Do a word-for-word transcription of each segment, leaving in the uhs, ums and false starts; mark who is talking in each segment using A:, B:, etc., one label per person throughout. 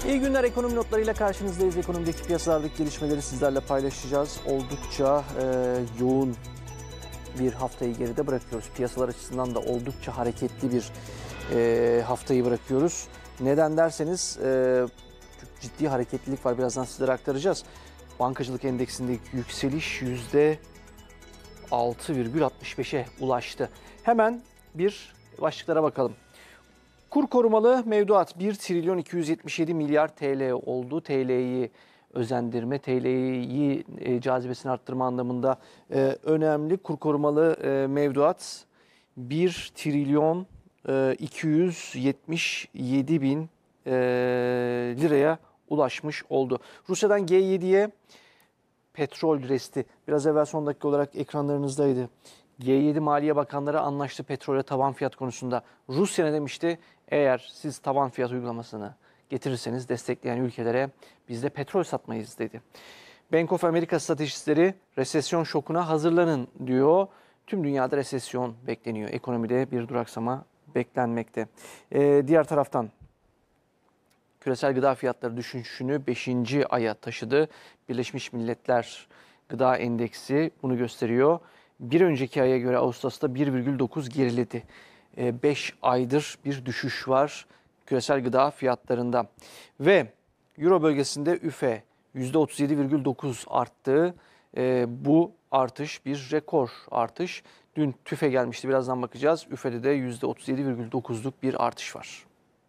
A: İyi günler, ekonomi notlarıyla karşınızdayız. Ekonomideki piyasalardaki gelişmeleri sizlerle paylaşacağız. Oldukça e, yoğun bir haftayı geride bırakıyoruz. Piyasalar açısından da oldukça hareketli bir e, haftayı bırakıyoruz. Neden derseniz e, çok ciddi hareketlilik var. Birazdan sizlere aktaracağız. Bankacılık endeksindeki yükseliş yüzde altı virgül altmış beşe ulaştı. Hemen bir başlıklara bakalım. Kur korumalı mevduat bir trilyon iki yüz yetmiş yedi milyar T L oldu. T L'yi özendirme, T L'yi e, cazibesini arttırma anlamında e, önemli. Kur korumalı e, mevduat bir trilyon e, iki yüz yetmiş yedi bin e, liraya ulaşmış oldu. Rusya'dan G yediye petrol resti biraz evvel son dakika olarak ekranlarınızdaydı. G yedi Maliye Bakanları anlaştı petrole tavan fiyat konusunda. Rusya ne demişti? Eğer siz tavan fiyat uygulamasını getirirseniz destekleyen ülkelere biz de petrol satmayız dedi. Bank of America stratejistleri resesyon şokuna hazırlanın diyor. Tüm dünyada resesyon bekleniyor. Ekonomide bir duraksama beklenmekte. Ee, diğer taraftan küresel gıda fiyatları düşüşünü beşinci aya taşıdı. Birleşmiş Milletler Gıda Endeksi bunu gösteriyor. Bir önceki aya göre Ağustos'ta bir virgül dokuz geriledi. beş aydır bir düşüş var küresel gıda fiyatlarında. Ve Euro bölgesinde üfe yüzde otuz yedi virgül dokuz arttı. Bu artış bir rekor artış. Dün tüfe gelmişti, birazdan bakacağız. Üfe'de de yüzde otuz yedi virgül dokuzluk bir artış var.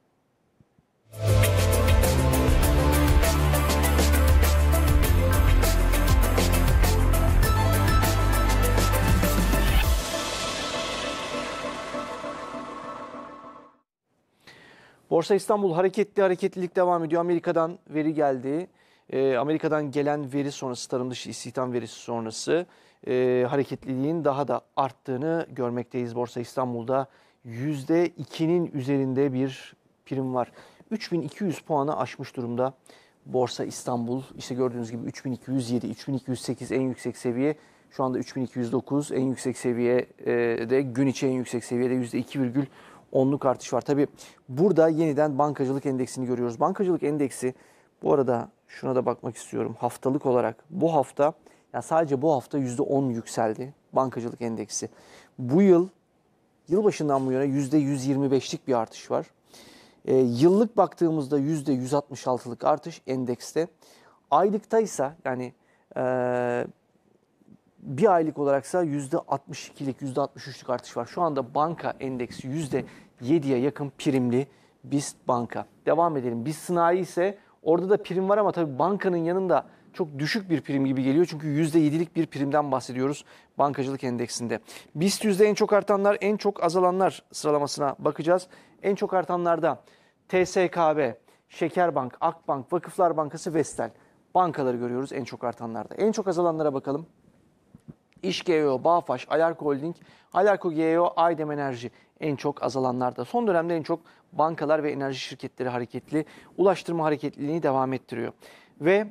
A: Borsa İstanbul hareketli, hareketlilik devam ediyor. Amerika'dan veri geldi. E, Amerika'dan gelen veri sonrası, tarım dışı istihdam verisi sonrası e, hareketliliğin daha da arttığını görmekteyiz. Borsa İstanbul'da yüzde ikinin üzerinde bir prim var. üç bin iki yüz puanı aşmış durumda Borsa İstanbul. İşte gördüğünüz gibi üç bin iki yüz yedi, üç bin iki yüz sekiz en yüksek seviye. Şu anda üç bin iki yüz dokuz en yüksek seviyede, gün içi en yüksek seviyede yüzde iki virgül onluk artış var. Tabii burada yeniden bankacılık endeksini görüyoruz. Bankacılık endeksi, bu arada şuna da bakmak istiyorum. Haftalık olarak bu hafta, ya sadece bu hafta yüzde on yükseldi bankacılık endeksi. Bu yıl, yılbaşından bu yana yüzde yüz yirmi beşlik bir artış var. E, yıllık baktığımızda yüzde yüz altmış altılık artış endekste. Aylıkta ise yani e, bir aylık olaraksa yüzde altmış ikilik, yüzde altmış üçlük artış var. Şu anda banka endeksi yüzde yediye yakın primli BIST banka. Devam edelim. BIST sanayi ise orada da prim var ama tabii bankanın yanında çok düşük bir prim gibi geliyor. Çünkü yüzde yedilik bir primden bahsediyoruz bankacılık endeksinde. BIST yüzde en çok artanlar, en çok azalanlar sıralamasına bakacağız. En çok artanlarda T S K B, Şekerbank, Akbank, Vakıflar Bankası, Vestel bankaları görüyoruz en çok artanlarda. En çok azalanlara bakalım. İş G E O, Bağfaş, Alarko Holding, Alarko G E O, Aydem Enerji en çok azalanlarda. Son dönemde en çok bankalar ve enerji şirketleri hareketli, ulaştırma hareketliliğini devam ettiriyor. Ve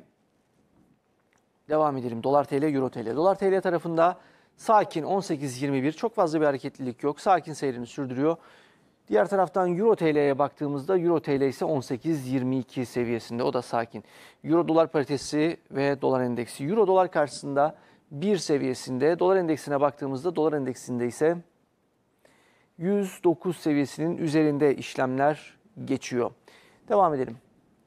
A: devam edelim. Dolar T L, Euro T L. Dolar T L tarafında sakin on sekiz yirmi bir, çok fazla bir hareketlilik yok. Sakin seyrini sürdürüyor. Diğer taraftan Euro T L'ye baktığımızda Euro T L ise on sekiz yirmi iki seviyesinde. O da sakin. Euro dolar paritesi ve dolar endeksi. Euro dolar karşısında bir seviyesinde. Dolar endeksine baktığımızda dolar endeksinde ise yüz dokuz seviyesinin üzerinde işlemler geçiyor. Devam edelim.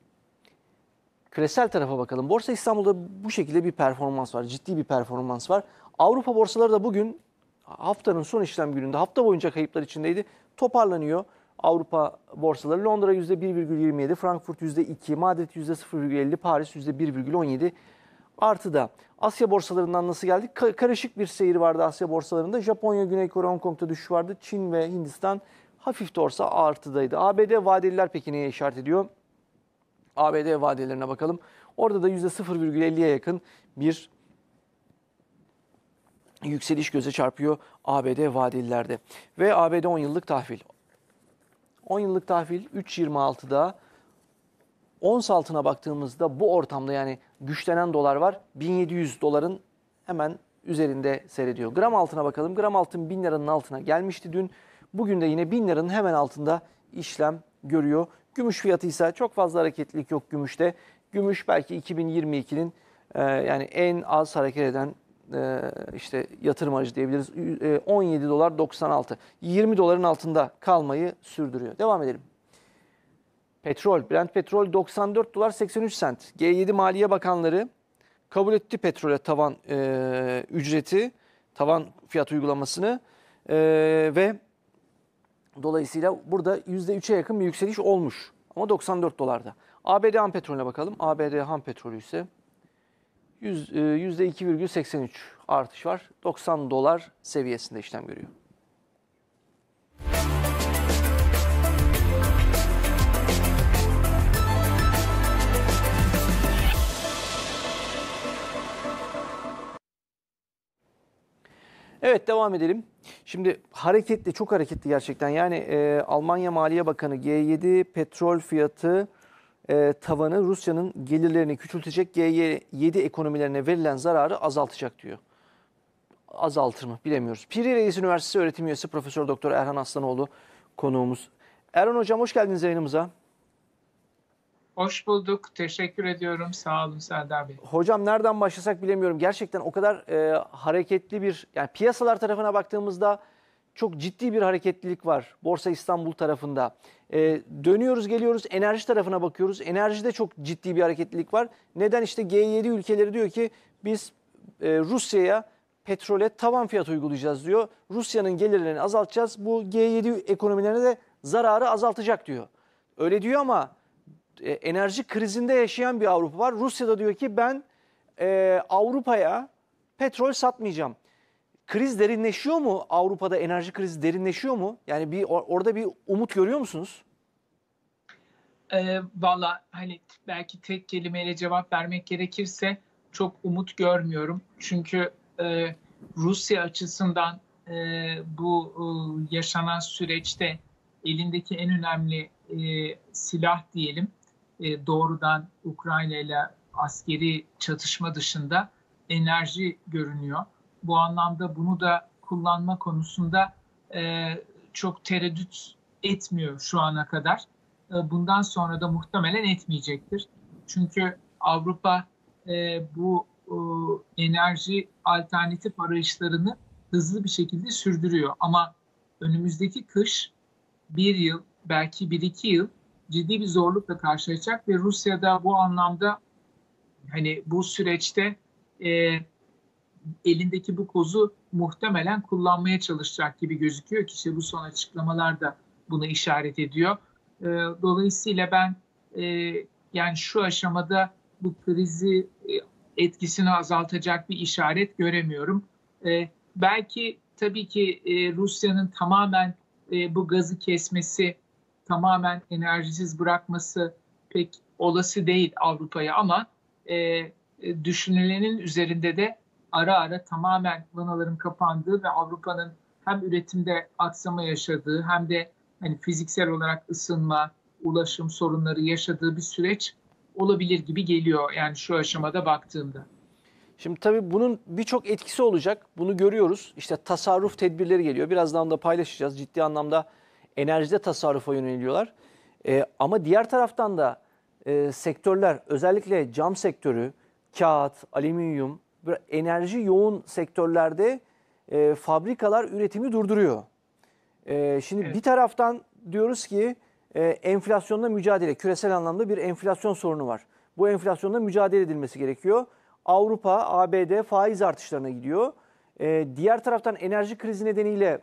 A: Küresel tarafa bakalım. Borsa İstanbul'da bu şekilde bir performans var. Ciddi bir performans var. Avrupa borsaları da bugün haftanın son işlem gününde hafta boyunca kayıplar içindeydi. Toparlanıyor Avrupa borsaları. Londra yüzde bir virgül yirmi yedi, Frankfurt yüzde iki, Madrid yüzde sıfır virgül elli, Paris yüzde bir virgül on yedi. Artıda. Asya borsalarından nasıl geldik? Ka karışık bir seyir vardı Asya borsalarında. Japonya, Güney Kore, Hong Kong'da düşüş vardı. Çin ve Hindistan hafif de olsa artıdaydı. A B D vadeliler peki neye işaret ediyor? A B D vadelerine bakalım. Orada da yüzde sıfır virgül elliye yakın bir yükseliş göze çarpıyor A B D vadelilerde. Ve A B D on yıllık tahvil. on yıllık tahvil üç virgül yirmi altıda. Ons altına baktığımızda bu ortamda, yani güçlenen dolar var. bin yedi yüz doların hemen üzerinde seyrediyor. Gram altına bakalım. Gram altın bin liranın altına gelmişti dün. Bugün de yine bin liranın hemen altında işlem görüyor. Gümüş fiyatı ise çok fazla hareketlilik yok gümüşte. Gümüş belki iki bin yirmi ikinin e, yani en az hareket eden e, işte yatırım aracı diyebiliriz. E, on yedi dolar doksan altı. yirmi doların altında kalmayı sürdürüyor. Devam edelim. Petrol, Brent petrol doksan dört dolar seksen üç sent. G yedi Maliye Bakanları kabul etti petrole tavan e, ücreti, tavan fiyat uygulamasını e, ve dolayısıyla burada yüzde üçe yakın bir yükseliş olmuş. Ama doksan dört dolarda. A B D ham petrolüne bakalım. A B D ham petrolü ise yüzde iki virgül seksen üç artış var. doksan dolar seviyesinde işlem görüyor. Evet, devam edelim. Şimdi hareketli, çok hareketli gerçekten. Yani e, Almanya Maliye Bakanı G yedi petrol fiyatı e, tavanı Rusya'nın gelirlerini küçültecek, G yedi ekonomilerine verilen zararı azaltacak diyor. Azaltır mı bilemiyoruz. Piri Reis Üniversitesi öğretim üyesi Profesör Doktor Erhan Aslanoğlu konuğumuz. Erhan Hocam, hoş geldiniz yayınımıza.
B: Hoş bulduk. Teşekkür ediyorum. Sağ olun Serdar Bey.
A: Hocam, nereden başlasak bilemiyorum. Gerçekten o kadar e, hareketli bir, yani piyasalar tarafına baktığımızda çok ciddi bir hareketlilik var. Borsa İstanbul tarafında. E, dönüyoruz geliyoruz, enerji tarafına bakıyoruz. Enerjide çok ciddi bir hareketlilik var. Neden? İşte G yedi ülkeleri diyor ki biz e, Rusya'ya petrole tavan fiyat uygulayacağız diyor. Rusya'nın gelirlerini azaltacağız. Bu G yedi ekonomilerine de zararı azaltacak diyor. Öyle diyor ama enerji krizinde yaşayan bir Avrupa var. Rusya da diyor ki ben e, Avrupa'ya petrol satmayacağım. Kriz derinleşiyor mu? Avrupa'da enerji krizi derinleşiyor mu? Yani bir orada bir umut görüyor musunuz?
B: E, Valla hani belki tek kelimeyle cevap vermek gerekirse çok umut görmüyorum. Çünkü e, Rusya açısından e, bu e, yaşanan süreçte elindeki en önemli e, silah diyelim, e, doğrudan Ukrayna ile askeri çatışma dışında enerji görünüyor. Bu anlamda bunu da kullanma konusunda e, çok tereddüt etmiyor şu ana kadar. E, bundan sonra da muhtemelen etmeyecektir. Çünkü Avrupa e, bu e, enerji alternatif arayışlarını hızlı bir şekilde sürdürüyor. Ama önümüzdeki kış bir yıl, belki bir iki yıl ciddi bir zorlukla karşılaşacak ve Rusya'da bu anlamda hani bu süreçte e, elindeki bu kozu muhtemelen kullanmaya çalışacak gibi gözüküyor ki işte bu son açıklamalar da bunu işaret ediyor. E, dolayısıyla ben e, yani şu aşamada bu krizi e, etkisini azaltacak bir işaret göremiyorum. E, belki tabii ki e, Rusya'nın tamamen e, bu gazı kesmesi, tamamen enerjisiz bırakması pek olası değil Avrupa'ya ama e, düşünülenin üzerinde de ara ara tamamen vanaların kapandığı ve Avrupa'nın hem üretimde aksama yaşadığı hem de hani fiziksel olarak ısınma, ulaşım sorunları yaşadığı bir süreç olabilir gibi geliyor yani şu aşamada baktığımda.
A: Şimdi tabii bunun birçok etkisi olacak. Bunu görüyoruz. İşte tasarruf tedbirleri geliyor. Birazdan da paylaşacağız. Ciddi anlamda enerjide tasarrufa yöneliyorlar. Ee, ama diğer taraftan da e, sektörler, özellikle cam sektörü, kağıt, alüminyum, enerji yoğun sektörlerde e, fabrikalar üretimi durduruyor. E, şimdi evet. Bir taraftan diyoruz ki e, enflasyonla mücadele, küresel anlamda bir enflasyon sorunu var. Bu enflasyonla mücadele edilmesi gerekiyor. Avrupa, A B D faiz artışlarına gidiyor. E, diğer taraftan enerji krizi nedeniyle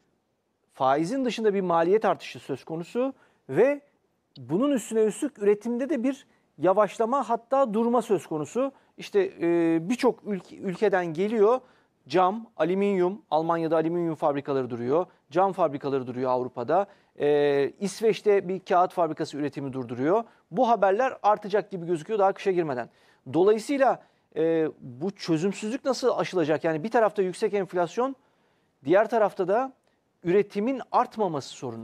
A: faizin dışında bir maliyet artışı söz konusu ve bunun üstüne üstlük üretimde de bir yavaşlama, hatta durma söz konusu. İşte e, birçok ülke, ülkeden geliyor cam, alüminyum, Almanya'da alüminyum fabrikaları duruyor, cam fabrikaları duruyor Avrupa'da. E, İsveç'te bir kağıt fabrikası üretimi durduruyor. Bu haberler artacak gibi gözüküyor daha kışa girmeden. Dolayısıyla e, bu çözümsüzlük nasıl aşılacak? Yani bir tarafta yüksek enflasyon, diğer tarafta da üretimin artmaması sorunu.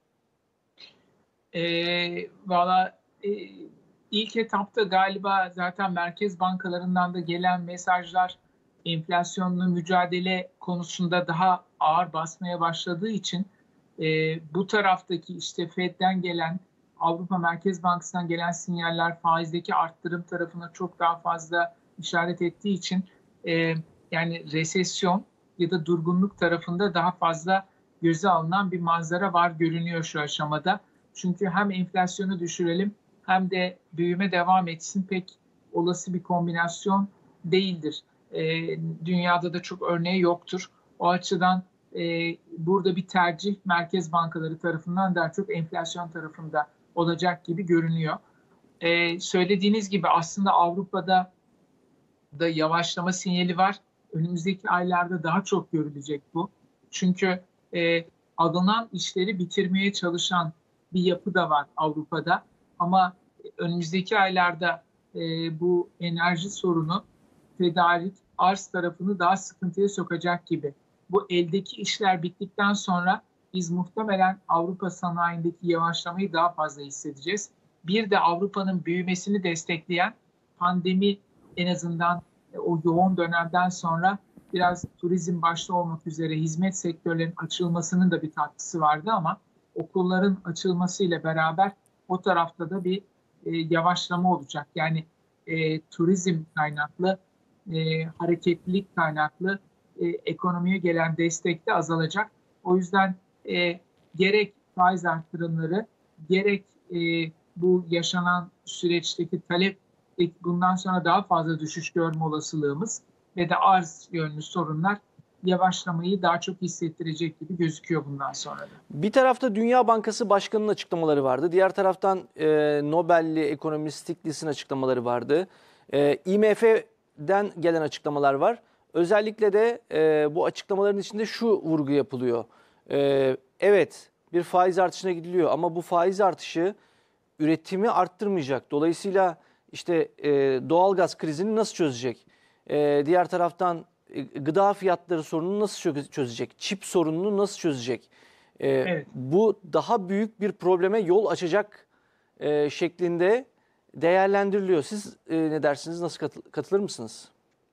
B: E, Valla e, ilk etapta galiba zaten merkez bankalarından da gelen mesajlar enflasyonla mücadele konusunda daha ağır basmaya başladığı için e, bu taraftaki işte Fed'den gelen, Avrupa Merkez Bankası'ndan gelen sinyaller faizdeki arttırım tarafına çok daha fazla işaret ettiği için e, yani resesyon ya da durgunluk tarafında daha fazla göze alınan bir manzara var görünüyor şu aşamada. Çünkü hem enflasyonu düşürelim hem de büyüme devam etsin pek olası bir kombinasyon değildir. E, dünyada da çok örneği yoktur. O açıdan e, burada bir tercih merkez bankaları tarafından daha çok enflasyon tarafında olacak gibi görünüyor. E, söylediğiniz gibi aslında Avrupa'da da yavaşlama sinyali var. Önümüzdeki aylarda daha çok görülecek bu. Çünkü e, alınan işleri bitirmeye çalışan bir yapı da var Avrupa'da. Ama önümüzdeki aylarda e, bu enerji sorunu tedarik, arz tarafını daha sıkıntıya sokacak gibi. Bu eldeki işler bittikten sonra biz muhtemelen Avrupa sanayindeki yavaşlamayı daha fazla hissedeceğiz. Bir de Avrupa'nın büyümesini destekleyen pandemi en azından o yoğun dönemden sonra biraz turizm başta olmak üzere hizmet sektörlerinin açılmasının da bir katkısı vardı ama okulların açılmasıyla beraber o tarafta da bir e, yavaşlama olacak. Yani e, turizm kaynaklı, e, hareketlilik kaynaklı e, ekonomiye gelen destek de azalacak. O yüzden e, gerek faiz arttırımları, gerek e, bu yaşanan süreçteki talep bundan sonra daha fazla düşüş görme olasılığımız ve de arz yönlü sorunlar yavaşlamayı daha çok hissettirecek gibi gözüküyor bundan sonra da.
A: Bir tarafta Dünya Bankası Başkanı'nın açıklamaları vardı. Diğer taraftan e, Nobel'li ekonomist Stiglitz'in açıklamaları vardı. E, I M F'den gelen açıklamalar var. Özellikle de e, bu açıklamaların içinde şu vurgu yapılıyor. E, evet, bir faiz artışına gidiliyor ama bu faiz artışı üretimi arttırmayacak. Dolayısıyla işte e, doğalgaz krizini nasıl çözecek? E, diğer taraftan e, gıda fiyatları sorununu nasıl çözecek? Çip sorununu nasıl çözecek? E,
B: Evet.
A: Bu daha büyük bir probleme yol açacak e, şeklinde değerlendiriliyor. Siz e, ne dersiniz? Nasıl katıl katılır mısınız?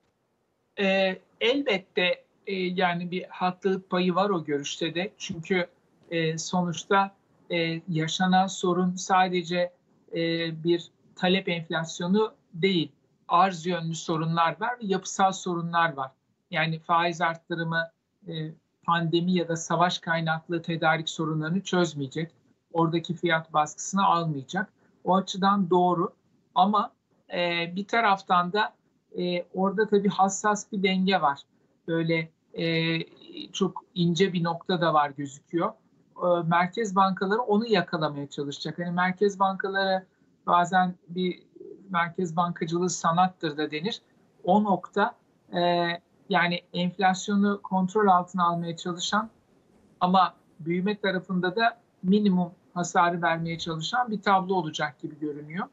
B: E, elbette e, yani bir haklılık payı var o görüşte de. Çünkü e, sonuçta e, yaşanan sorun sadece e, bir talep enflasyonu değil. Arz yönlü sorunlar var ve yapısal sorunlar var. Yani faiz arttırımı e, pandemi ya da savaş kaynaklı tedarik sorunlarını çözmeyecek. Oradaki fiyat baskısını almayacak. O açıdan doğru. Ama e, bir taraftan da e, orada tabii hassas bir denge var. Böyle e, çok ince bir nokta da var gözüküyor. E, merkez bankaları onu yakalamaya çalışacak. Hani merkez bankaları bazen bir merkez bankacılığı sanattır da denir. O nokta e, yani enflasyonu kontrol altına almaya çalışan ama büyüme tarafında da minimum hasarı vermeye çalışan bir tablo olacak gibi görünüyor.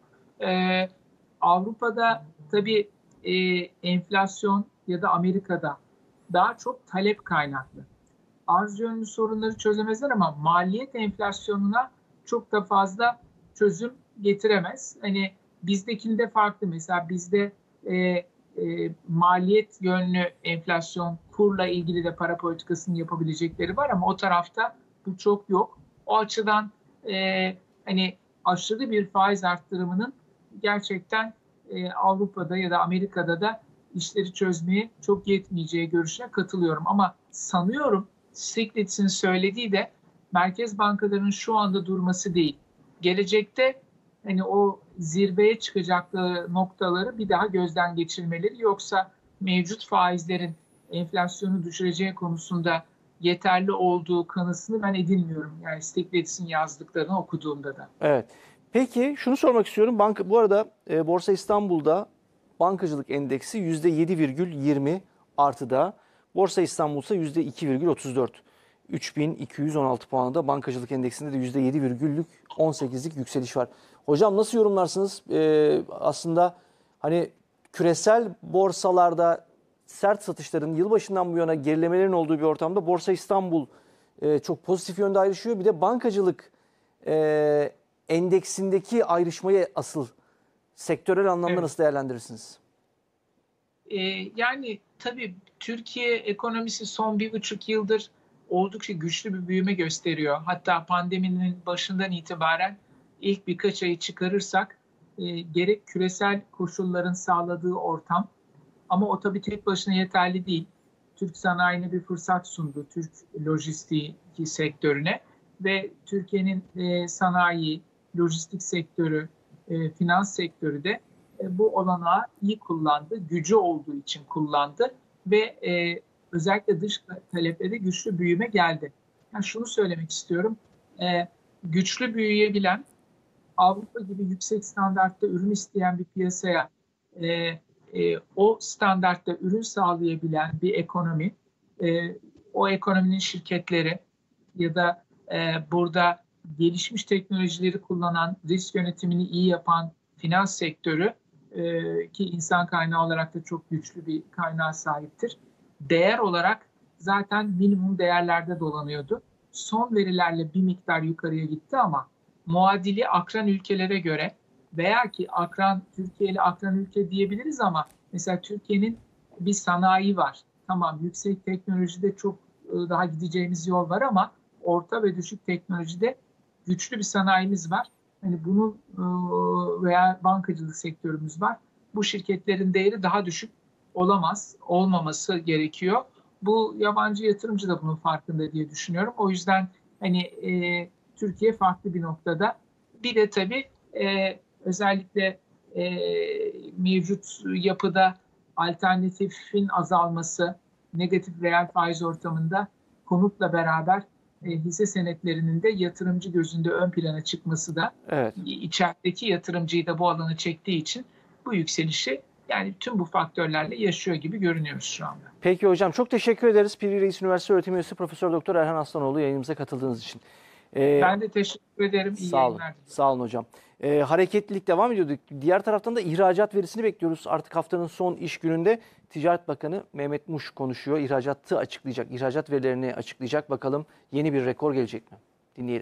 B: E, Avrupa'da tabii e, enflasyon ya da Amerika'da daha çok talep kaynaklı. Arz yönlü sorunları çözemezler ama maliyet enflasyonuna çok da fazla çözüm getiremez. Hani bizdekinde farklı. Mesela bizde e, e, maliyet yönlü enflasyon, kurla ilgili de para politikasını yapabilecekleri var ama o tarafta bu çok yok. O açıdan e, hani aşırı bir faiz arttırımının gerçekten e, Avrupa'da ya da Amerika'da da işleri çözmeye çok yetmeyeceği görüşüne katılıyorum. Ama sanıyorum Stiglitz'in söylediği de merkez bankalarının şu anda durması değil. Gelecekte hani o zirveye çıkacakları noktaları bir daha gözden geçirmeleri, yoksa mevcut faizlerin enflasyonu düşüreceği konusunda yeterli olduğu kanısını ben edinmiyorum. Yani Stiglitz'in yazdıklarını okuduğumda da.
A: Evet. Peki şunu sormak istiyorum. Banka, bu arada e, Borsa İstanbul'da bankacılık endeksi yüzde yedi virgül yirmi artıda. Borsa İstanbul ise yüzde iki virgül otuz dört. üç bin iki yüz on altı puanda bankacılık endeksinde de yüzde yedi virgül on sekizlik yükseliş var. Hocam nasıl yorumlarsınız? Ee, aslında hani küresel borsalarda sert satışların yılbaşından bu yana gerilemelerin olduğu bir ortamda Borsa İstanbul e, çok pozitif yönde ayrışıyor. Bir de bankacılık e, endeksindeki ayrışmayı asıl sektörel anlamda
B: Evet.
A: nasıl değerlendirirsiniz?
B: Ee, yani tabii Türkiye ekonomisi son bir buçuk yıldır oldukça güçlü bir büyüme gösteriyor. Hatta pandeminin başından itibaren ilk birkaç ayı çıkarırsak e, gerek küresel koşulların sağladığı ortam, ama o tabii tek başına yeterli değil. Türk sanayine bir fırsat sundu, Türk lojistiği sektörüne ve Türkiye'nin e, sanayi, lojistik sektörü, e, finans sektörü de e, bu olanağı iyi kullandı, gücü olduğu için kullandı ve e, özellikle dış talepte de güçlü büyüme geldi. Yani şunu söylemek istiyorum, e, güçlü büyüyebilen, Avrupa gibi yüksek standartta ürün isteyen bir piyasaya e, e, o standartta ürün sağlayabilen bir ekonomi, e, o ekonominin şirketleri ya da e, burada gelişmiş teknolojileri kullanan, risk yönetimini iyi yapan finans sektörü e, ki insan kaynağı olarak da çok güçlü bir kaynağa sahiptir. Değer olarak zaten minimum değerlerde dolanıyordu. Son verilerle bir miktar yukarıya gitti ama muadili akran ülkelere göre veya ki akran Türkiye ile akran ülke diyebiliriz ama mesela Türkiye'nin bir sanayi var. Tamam, yüksek teknolojide çok daha gideceğimiz yol var ama orta ve düşük teknolojide güçlü bir sanayimiz var. Hani bunun veya bankacılık sektörümüz var. Bu şirketlerin değeri daha düşük olamaz, olmaması gerekiyor. Bu yabancı yatırımcı da bunun farkında diye düşünüyorum. O yüzden hani e, Türkiye farklı bir noktada. Bir de tabii e, özellikle e, mevcut yapıda alternatifin azalması, negatif reel faiz ortamında konutla beraber e, hisse senetlerinin de yatırımcı gözünde ön plana çıkması da
A: Evet.
B: içerideki yatırımcıyı da bu alana çektiği için bu yükselişi yani tüm bu faktörlerle yaşıyor gibi görünüyoruz şu anda.
A: Peki hocam, çok teşekkür ederiz. Piri Reis Üniversitesi Öğretim Üyesi Profesör Doktor Erhan Aslanoğlu yayınımıza katıldığınız için.
B: Ee, ben de teşekkür ederim. İyi
A: sağ olun. Sağ olun hocam. Ee, hareketlilik devam ediyordu. Diğer taraftan da ihracat verisini bekliyoruz. Artık haftanın son iş gününde Ticaret Bakanı Mehmet Muş konuşuyor. İhracatı açıklayacak. İhracat verilerini açıklayacak. Bakalım yeni bir rekor gelecek mi? Dinleyelim.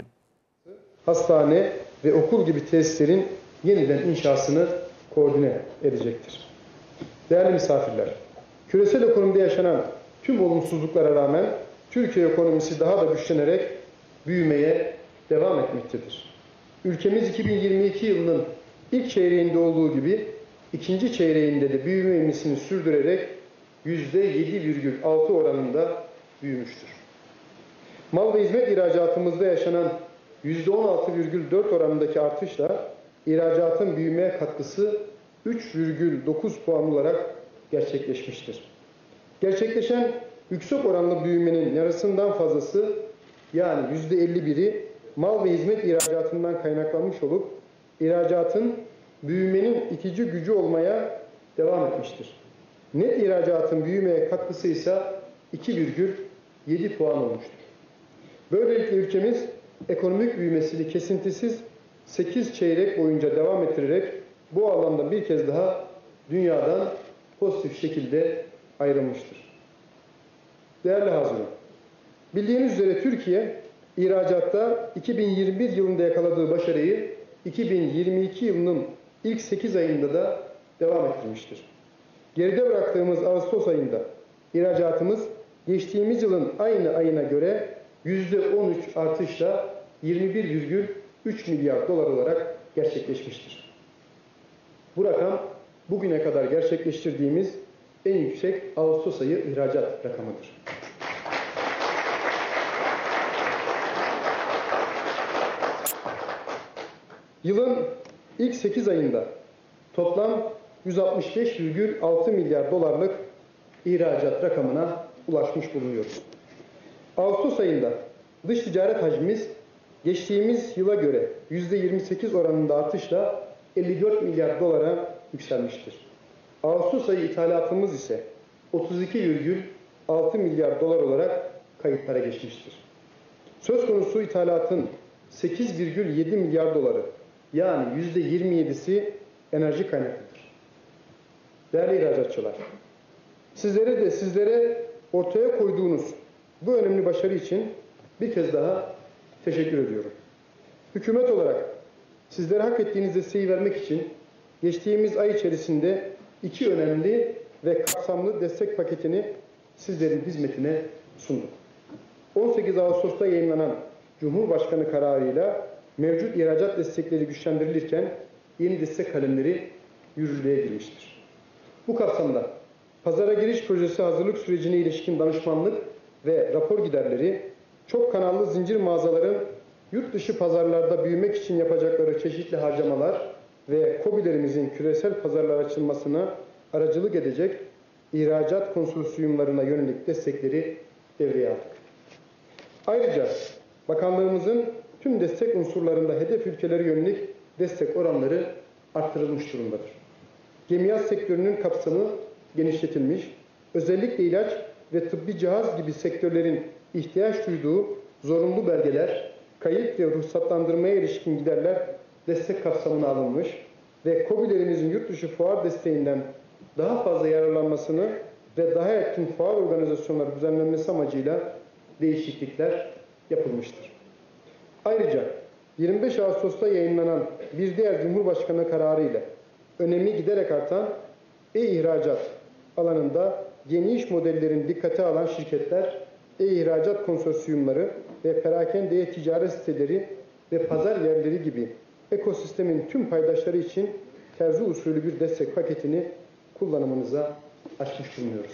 C: Hastane ve okul gibi tesislerin yeniden inşasını koordine edecektir. Değerli misafirler, küresel ekonomide yaşanan tüm olumsuzluklara rağmen Türkiye ekonomisi daha da güçlenerek büyümeye devam etmektedir. Ülkemiz iki bin yirmi iki yılının ilk çeyreğinde olduğu gibi ikinci çeyreğinde de büyüme ivmesini sürdürerek yüzde yedi virgül altı oranında büyümüştür. Mal ve hizmet ihracatımızda yaşanan yüzde on altı virgül dört oranındaki artışla ihracatın büyümeye katkısı üç virgül dokuz puan olarak gerçekleşmiştir. Gerçekleşen yüksek oranlı büyümenin yarısından fazlası yani yüzde elli biri mal ve hizmet ihracatından kaynaklanmış olup ihracatın büyümenin itici gücü olmaya devam etmiştir. Net ihracatın büyümeye katkısı ise iki virgül yedi puan olmuştur. Böylelikle ülkemiz ekonomik büyümesini kesintisiz sekiz çeyrek boyunca devam ettirerek bu alanda bir kez daha dünyadan pozitif şekilde ayrılmıştır. Değerli hazırım, bildiğiniz üzere Türkiye ihracatta iki bin yirmi bir yılında yakaladığı başarıyı iki bin yirmi iki yılının ilk sekiz ayında da devam ettirmiştir. Geride bıraktığımız Ağustos ayında ihracatımız geçtiğimiz yılın aynı ayına göre yüzde on üç artışla yirmi bir virgül üç milyar dolar olarak gerçekleşmiştir. Bu rakam bugüne kadar gerçekleştirdiğimiz en yüksek Ağustos ayı ihracat rakamıdır. Yılın ilk sekiz ayında toplam yüz altmış beş virgül altı milyar dolarlık ihracat rakamına ulaşmış bulunuyoruz. Ağustos ayında dış ticaret hacmimiz geçtiğimiz yıla göre yüzde yirmi sekiz oranında artışla elli dört milyar dolara yükselmiştir. Ağustos ayı ithalatımız ise otuz iki virgül altı milyar dolar olarak kayıtlara geçmiştir. Söz konusu ithalatın sekiz virgül yedi milyar doları yani yüzde yirmi yedisi enerji kaynaklıdır. Değerli ihracatçılar, sizlere de sizlere ortaya koyduğunuz bu önemli başarı için bir kez daha teşekkür ediyorum. Hükümet olarak sizlere hak ettiğiniz desteği vermek için geçtiğimiz ay içerisinde iki önemli ve kapsamlı destek paketini sizlerin hizmetine sunduk. on sekiz Ağustos'ta yayınlanan Cumhurbaşkanı kararıyla mevcut ihracat destekleri güçlendirilirken yeni destek kalemleri yürürlüğe girmiştir. Bu kapsamda pazara giriş projesi hazırlık sürecine ilişkin danışmanlık ve rapor giderleri, çok kanallı zincir mağazaların yurt dışı pazarlarda büyümek için yapacakları çeşitli harcamalar ve KOBİ'lerimizin küresel pazarlara açılmasına aracılık edecek ihracat konsorsiyumlarına yönelik destekleri devreye aldık. Ayrıca bakanlığımızın tüm destek unsurlarında hedef ülkelere yönelik destek oranları arttırılmış durumdadır. Gemiyat sektörünün kapsamı genişletilmiş, özellikle ilaç ve tıbbi cihaz gibi sektörlerin ihtiyaç duyduğu zorunlu belgeler, kayıt ve ruhsatlandırmaya ilişkin giderler destek kapsamına alınmış ve KOBİ'lerimizin yurt dışı fuar desteğinden daha fazla yararlanmasını ve daha etkin fuar organizasyonları düzenlenmesi amacıyla değişiklikler yapılmıştır. Ayrıca yirmi beş Ağustos'ta yayınlanan bir diğer Cumhurbaşkanı kararı ile önemi giderek artan e-ihracat alanında yeni iş modellerini dikkate alan şirketler, e-ihracat konsorsiyumları ve perakende e-ticaret siteleri ve pazar yerleri gibi ekosistemin tüm paydaşları için terzi usulü bir destek paketini kullanımınıza açmış bulunuyoruz.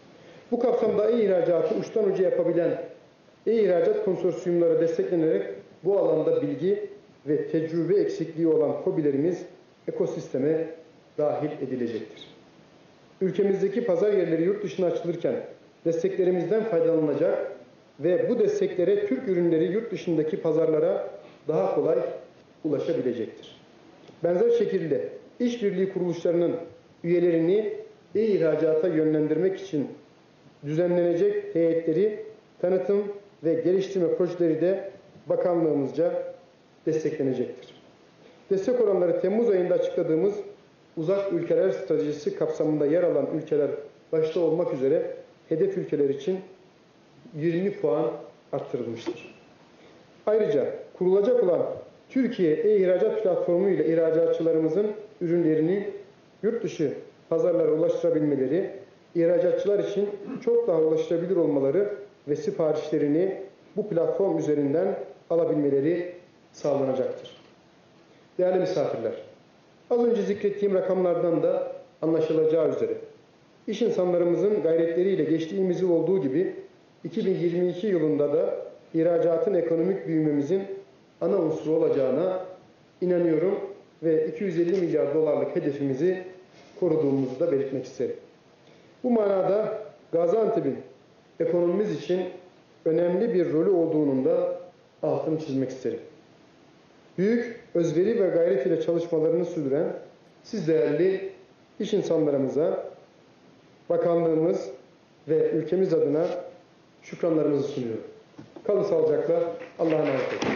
C: Bu kapsamda e-ihracatı uçtan uca yapabilen e-ihracat konsorsiyumları desteklenerek bu alanda bilgi ve tecrübe eksikliği olan KOBİ'lerimiz ekosisteme dahil edilecektir. Ülkemizdeki pazar yerleri yurt dışına açılırken desteklerimizden faydalanılacak ve bu desteklere Türk ürünleri yurt dışındaki pazarlara daha kolay ulaşabilecektir. Benzer şekilde işbirliği kuruluşlarının üyelerini e-ihracata yönlendirmek için düzenlenecek heyetleri, tanıtım ve geliştirme projeleri de bakanlığımızca desteklenecektir. Destek oranları Temmuz ayında açıkladığımız uzak ülkeler stratejisi kapsamında yer alan ülkeler başta olmak üzere hedef ülkeler için yirmi puan arttırılmıştır. Ayrıca kurulacak olan Türkiye e-ihracat platformu ile ihracatçılarımızın ürünlerini yurt dışı pazarlara ulaştırabilmeleri, ihracatçılar için çok daha ulaşılabilir olmaları ve siparişlerini bu platform üzerinden alabilmeleri sağlanacaktır. Değerli misafirler, az önce zikrettiğim rakamlardan da anlaşılacağı üzere iş insanlarımızın gayretleriyle geçtiğimiz yıl olduğu gibi iki bin yirmi iki yılında da ihracatın ekonomik büyümemizin ana unsuru olacağına inanıyorum ve iki yüz elli milyar dolarlık hedefimizi koruduğumuzu da belirtmek isterim. Bu manada Gaziantep'in ekonomimiz için önemli bir rolü olduğunun da altını çizmek isterim. Büyük özveri ve gayret ile çalışmalarını sürdüren siz değerli iş insanlarımıza, bakanlığımız ve ülkemiz adına şükranlarımızı sunuyorum. Kalın sağlıcakla, Allah'a emanet olun.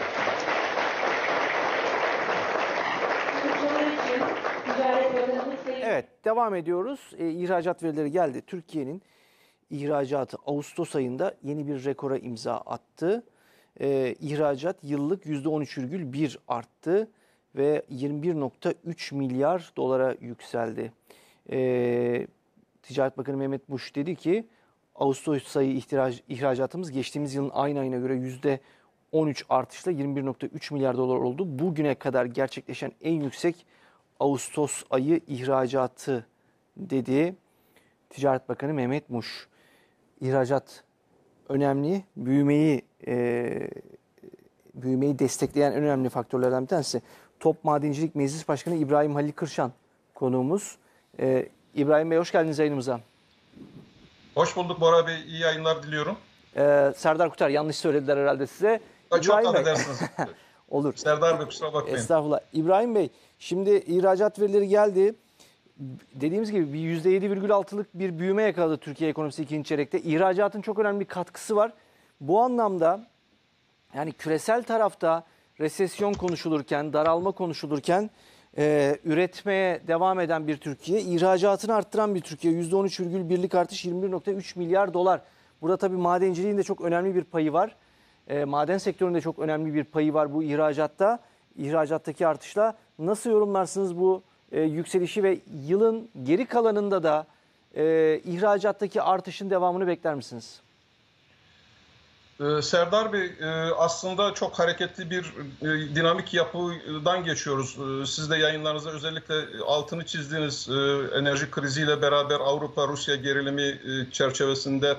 A: Evet, devam ediyoruz. E, ihracat verileri geldi. Türkiye'nin ihracatı Ağustos ayında yeni bir rekora imza attı. E, ihracat yıllık yüzde on üç virgül bir arttı ve yirmi bir virgül üç milyar dolara yükseldi. E, Ticaret Bakanı Mehmet Muş dedi ki Ağustos ayı ihrac, ihracatımız geçtiğimiz yılın aynı ayına göre yüzde on üç artışla yirmi bir virgül üç milyar dolar oldu. Bugüne kadar gerçekleşen en yüksek Ağustos ayı ihracatı dedi Ticaret Bakanı Mehmet Muş. İhracat önemli, büyümeyi e, büyümeyi destekleyen en önemli faktörlerden bir tanesi. Top Madencilik Meclis Başkanı İbrahim Halil Kırşan konuğumuz. E, İbrahim Bey hoş geldiniz yayınımıza.
D: Hoş bulduk Bora Bey, iyi yayınlar diliyorum.
A: E, Serdar Kutar yanlış söylediler herhalde size.
D: Çok affedersiniz.
A: Olur.
D: Serdar Bey kusura bakmayın.
A: Estağfurullah. İbrahim Bey, şimdi ihracat verileri geldi. Dediğimiz gibi bir yüzde yedi virgül altılık bir büyüme yakaladı Türkiye ekonomisi ikinci çeyrekte. İhracatın çok önemli bir katkısı var. Bu anlamda yani küresel tarafta resesyon konuşulurken, daralma konuşulurken e, üretmeye devam eden bir Türkiye, ihracatını arttıran bir Türkiye. yüzde on üç virgül birlik artış yirmi bir virgül üç milyar dolar. Burada tabii madenciliğin de çok önemli bir payı var. E, maden sektöründe çok önemli bir payı var bu ihracatta. İhracattaki artışla nasıl yorumlarsınız bu e, yükselişi ve yılın geri kalanında da e, ihracattaki artışın devamını bekler misiniz?
D: Ee, Serdar Bey, e, aslında çok hareketli bir e, dinamik yapıdan geçiyoruz. E, Siz de yayınlarınızda özellikle altını çizdiğiniz e, enerji kriziyle beraber Avrupa-Rusya gerilimi e, çerçevesinde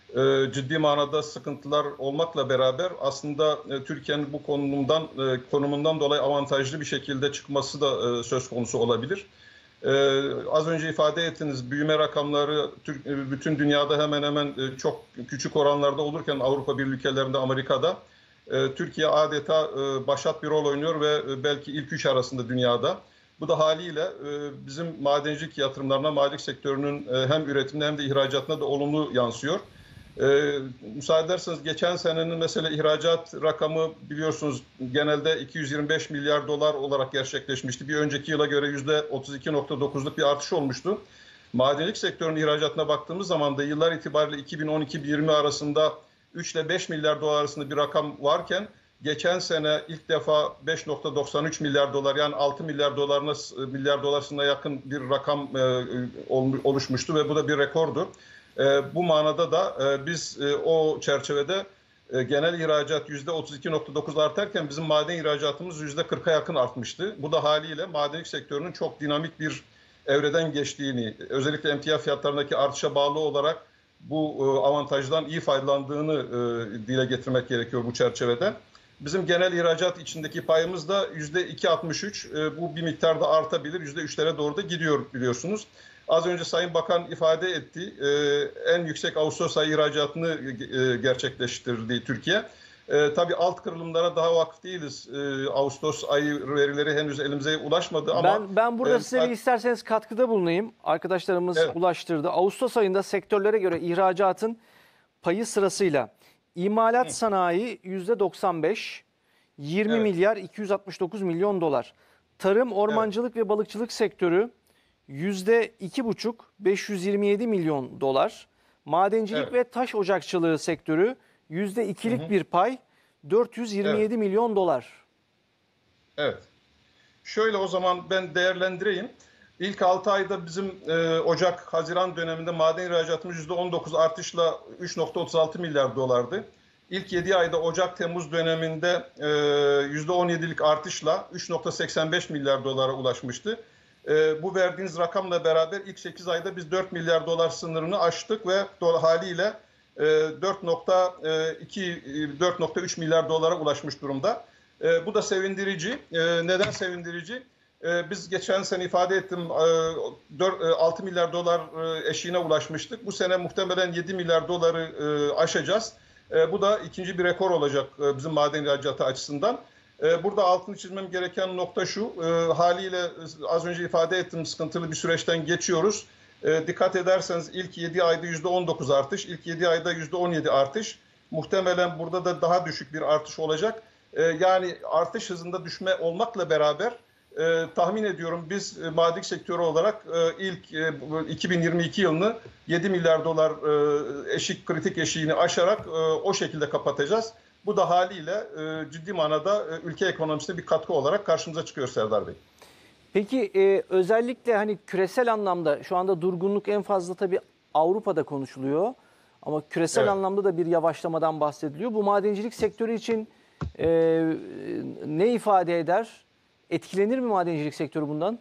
D: e, ciddi manada sıkıntılar olmakla beraber aslında e, Türkiye'nin bu konumundan e, konumundan dolayı avantajlı bir şekilde çıkması da e, söz konusu olabilir. Ee, az önce ifade ettiniz, büyüme rakamları Türk, bütün dünyada hemen hemen e, çok küçük oranlarda olurken Avrupa Birliği ülkelerinde, Amerika'da e, Türkiye adeta e, başat bir rol oynuyor ve e, belki ilk üç arasında dünyada. Bu da haliyle e, bizim madencilik yatırımlarına, madencilik sektörünün e, hem üretimine hem de ihracatına da olumlu yansıyor. Ee, müsaade ederseniz geçen senenin mesela ihracat rakamı biliyorsunuz genelde iki yüz yirmi beş milyar dolar olarak gerçekleşmişti. Bir önceki yıla göre yüzde otuz iki nokta dokuzluk bir artış olmuştu. Madencilik sektörünün ihracatına baktığımız zaman da yıllar itibariyle iki bin on iki iki bin yirmi arasında üç ile beş milyar dolar arasında bir rakam varken geçen sene ilk defa beş nokta doksan üç milyar dolar yani altı milyar dolarına milyar dolarına yakın bir rakam oluşmuştu ve bu da bir rekordu. E, bu manada da e, biz e, o çerçevede e, genel ihracat yüzde otuz iki nokta dokuz artarken bizim maden ihracatımız yüzde kırka yakın artmıştı. Bu da haliyle madencilik sektörünün çok dinamik bir evreden geçtiğini, özellikle emtia fiyatlarındaki artışa bağlı olarak bu e, avantajdan iyi faydalandığını e, dile getirmek gerekiyor bu çerçevede. Bizim genel ihracat içindeki payımız da yüzde iki nokta altmış üç. E, bu bir miktarda artabilir. yüzde üçlere doğru da gidiyor biliyorsunuz. Az önce Sayın Bakan ifade etti, e, en yüksek Ağustos ayı ihracatını e, gerçekleştirdi Türkiye. E, tabii alt kırılımlara daha vakıf değiliz. E, Ağustos ayı verileri henüz elimize ulaşmadı ama...
A: Ben, ben burada
D: e,
A: size bir isterseniz katkıda bulunayım. Arkadaşlarımız
D: evet.
A: ulaştırdı. Ağustos ayında sektörlere göre ihracatın payı sırasıyla imalat Hı. sanayi yüzde doksan beş, yirmi evet. milyar iki yüz altmış dokuz milyon dolar. Tarım, ormancılık evet. ve balıkçılık sektörü yüzde iki buçuk, beş yüz yirmi yedi milyon dolar. Madencilik evet. ve taş ocakçılığı sektörü yüzde ikilik bir pay, dört yüz yirmi yedi evet. milyon dolar.
D: Evet. Şöyle o zaman ben değerlendireyim. İlk altı ayda bizim e, Ocak-Haziran döneminde maden ihracatımız yüzde on dokuz artışla üç nokta otuz altı milyar dolardı. İlk yedi ayda Ocak-Temmuz döneminde e, yüzde on yedilik artışla üç nokta seksen beş milyar dolara ulaşmıştı. E, bu verdiğiniz rakamla beraber ilk sekiz ayda biz dört milyar dolar sınırını aştık ve haliyle e, dört nokta iki dört nokta üç milyar dolara ulaşmış durumda. E, bu da sevindirici. E, neden sevindirici? E, biz geçen sene ifade ettim e, altı milyar dolar e, eşiğine ulaşmıştık. Bu sene muhtemelen yedi milyar doları e, aşacağız. E, bu da ikinci bir rekor olacak e, bizim maden ihracatı açısından. Burada altını çizmem gereken nokta şu, e, haliyle az önce ifade ettim sıkıntılı bir süreçten geçiyoruz. E, dikkat ederseniz ilk yedi ayda yüzde on dokuz artış, ilk yedi ayda yüzde on yedi artış. Muhtemelen burada da daha düşük bir artış olacak. E, yani artış hızında düşme olmakla beraber e, tahmin ediyorum biz e, madencilik sektörü olarak e, ilk e, iki bin yirmi iki yılını yedi milyar dolar e, eşik kritik eşiğini aşarak e, o şekilde kapatacağız. Bu da haliyle e, ciddi manada e, ülke ekonomisine bir katkı olarak karşımıza çıkıyor Serdar Bey.
A: Peki e, özellikle hani küresel anlamda şu anda durgunluk en fazla tabii Avrupa'da konuşuluyor. Ama küresel evet. anlamda da bir yavaşlamadan bahsediliyor. Bu madencilik sektörü için e, ne ifade eder? Etkilenir mi madencilik sektörü bundan?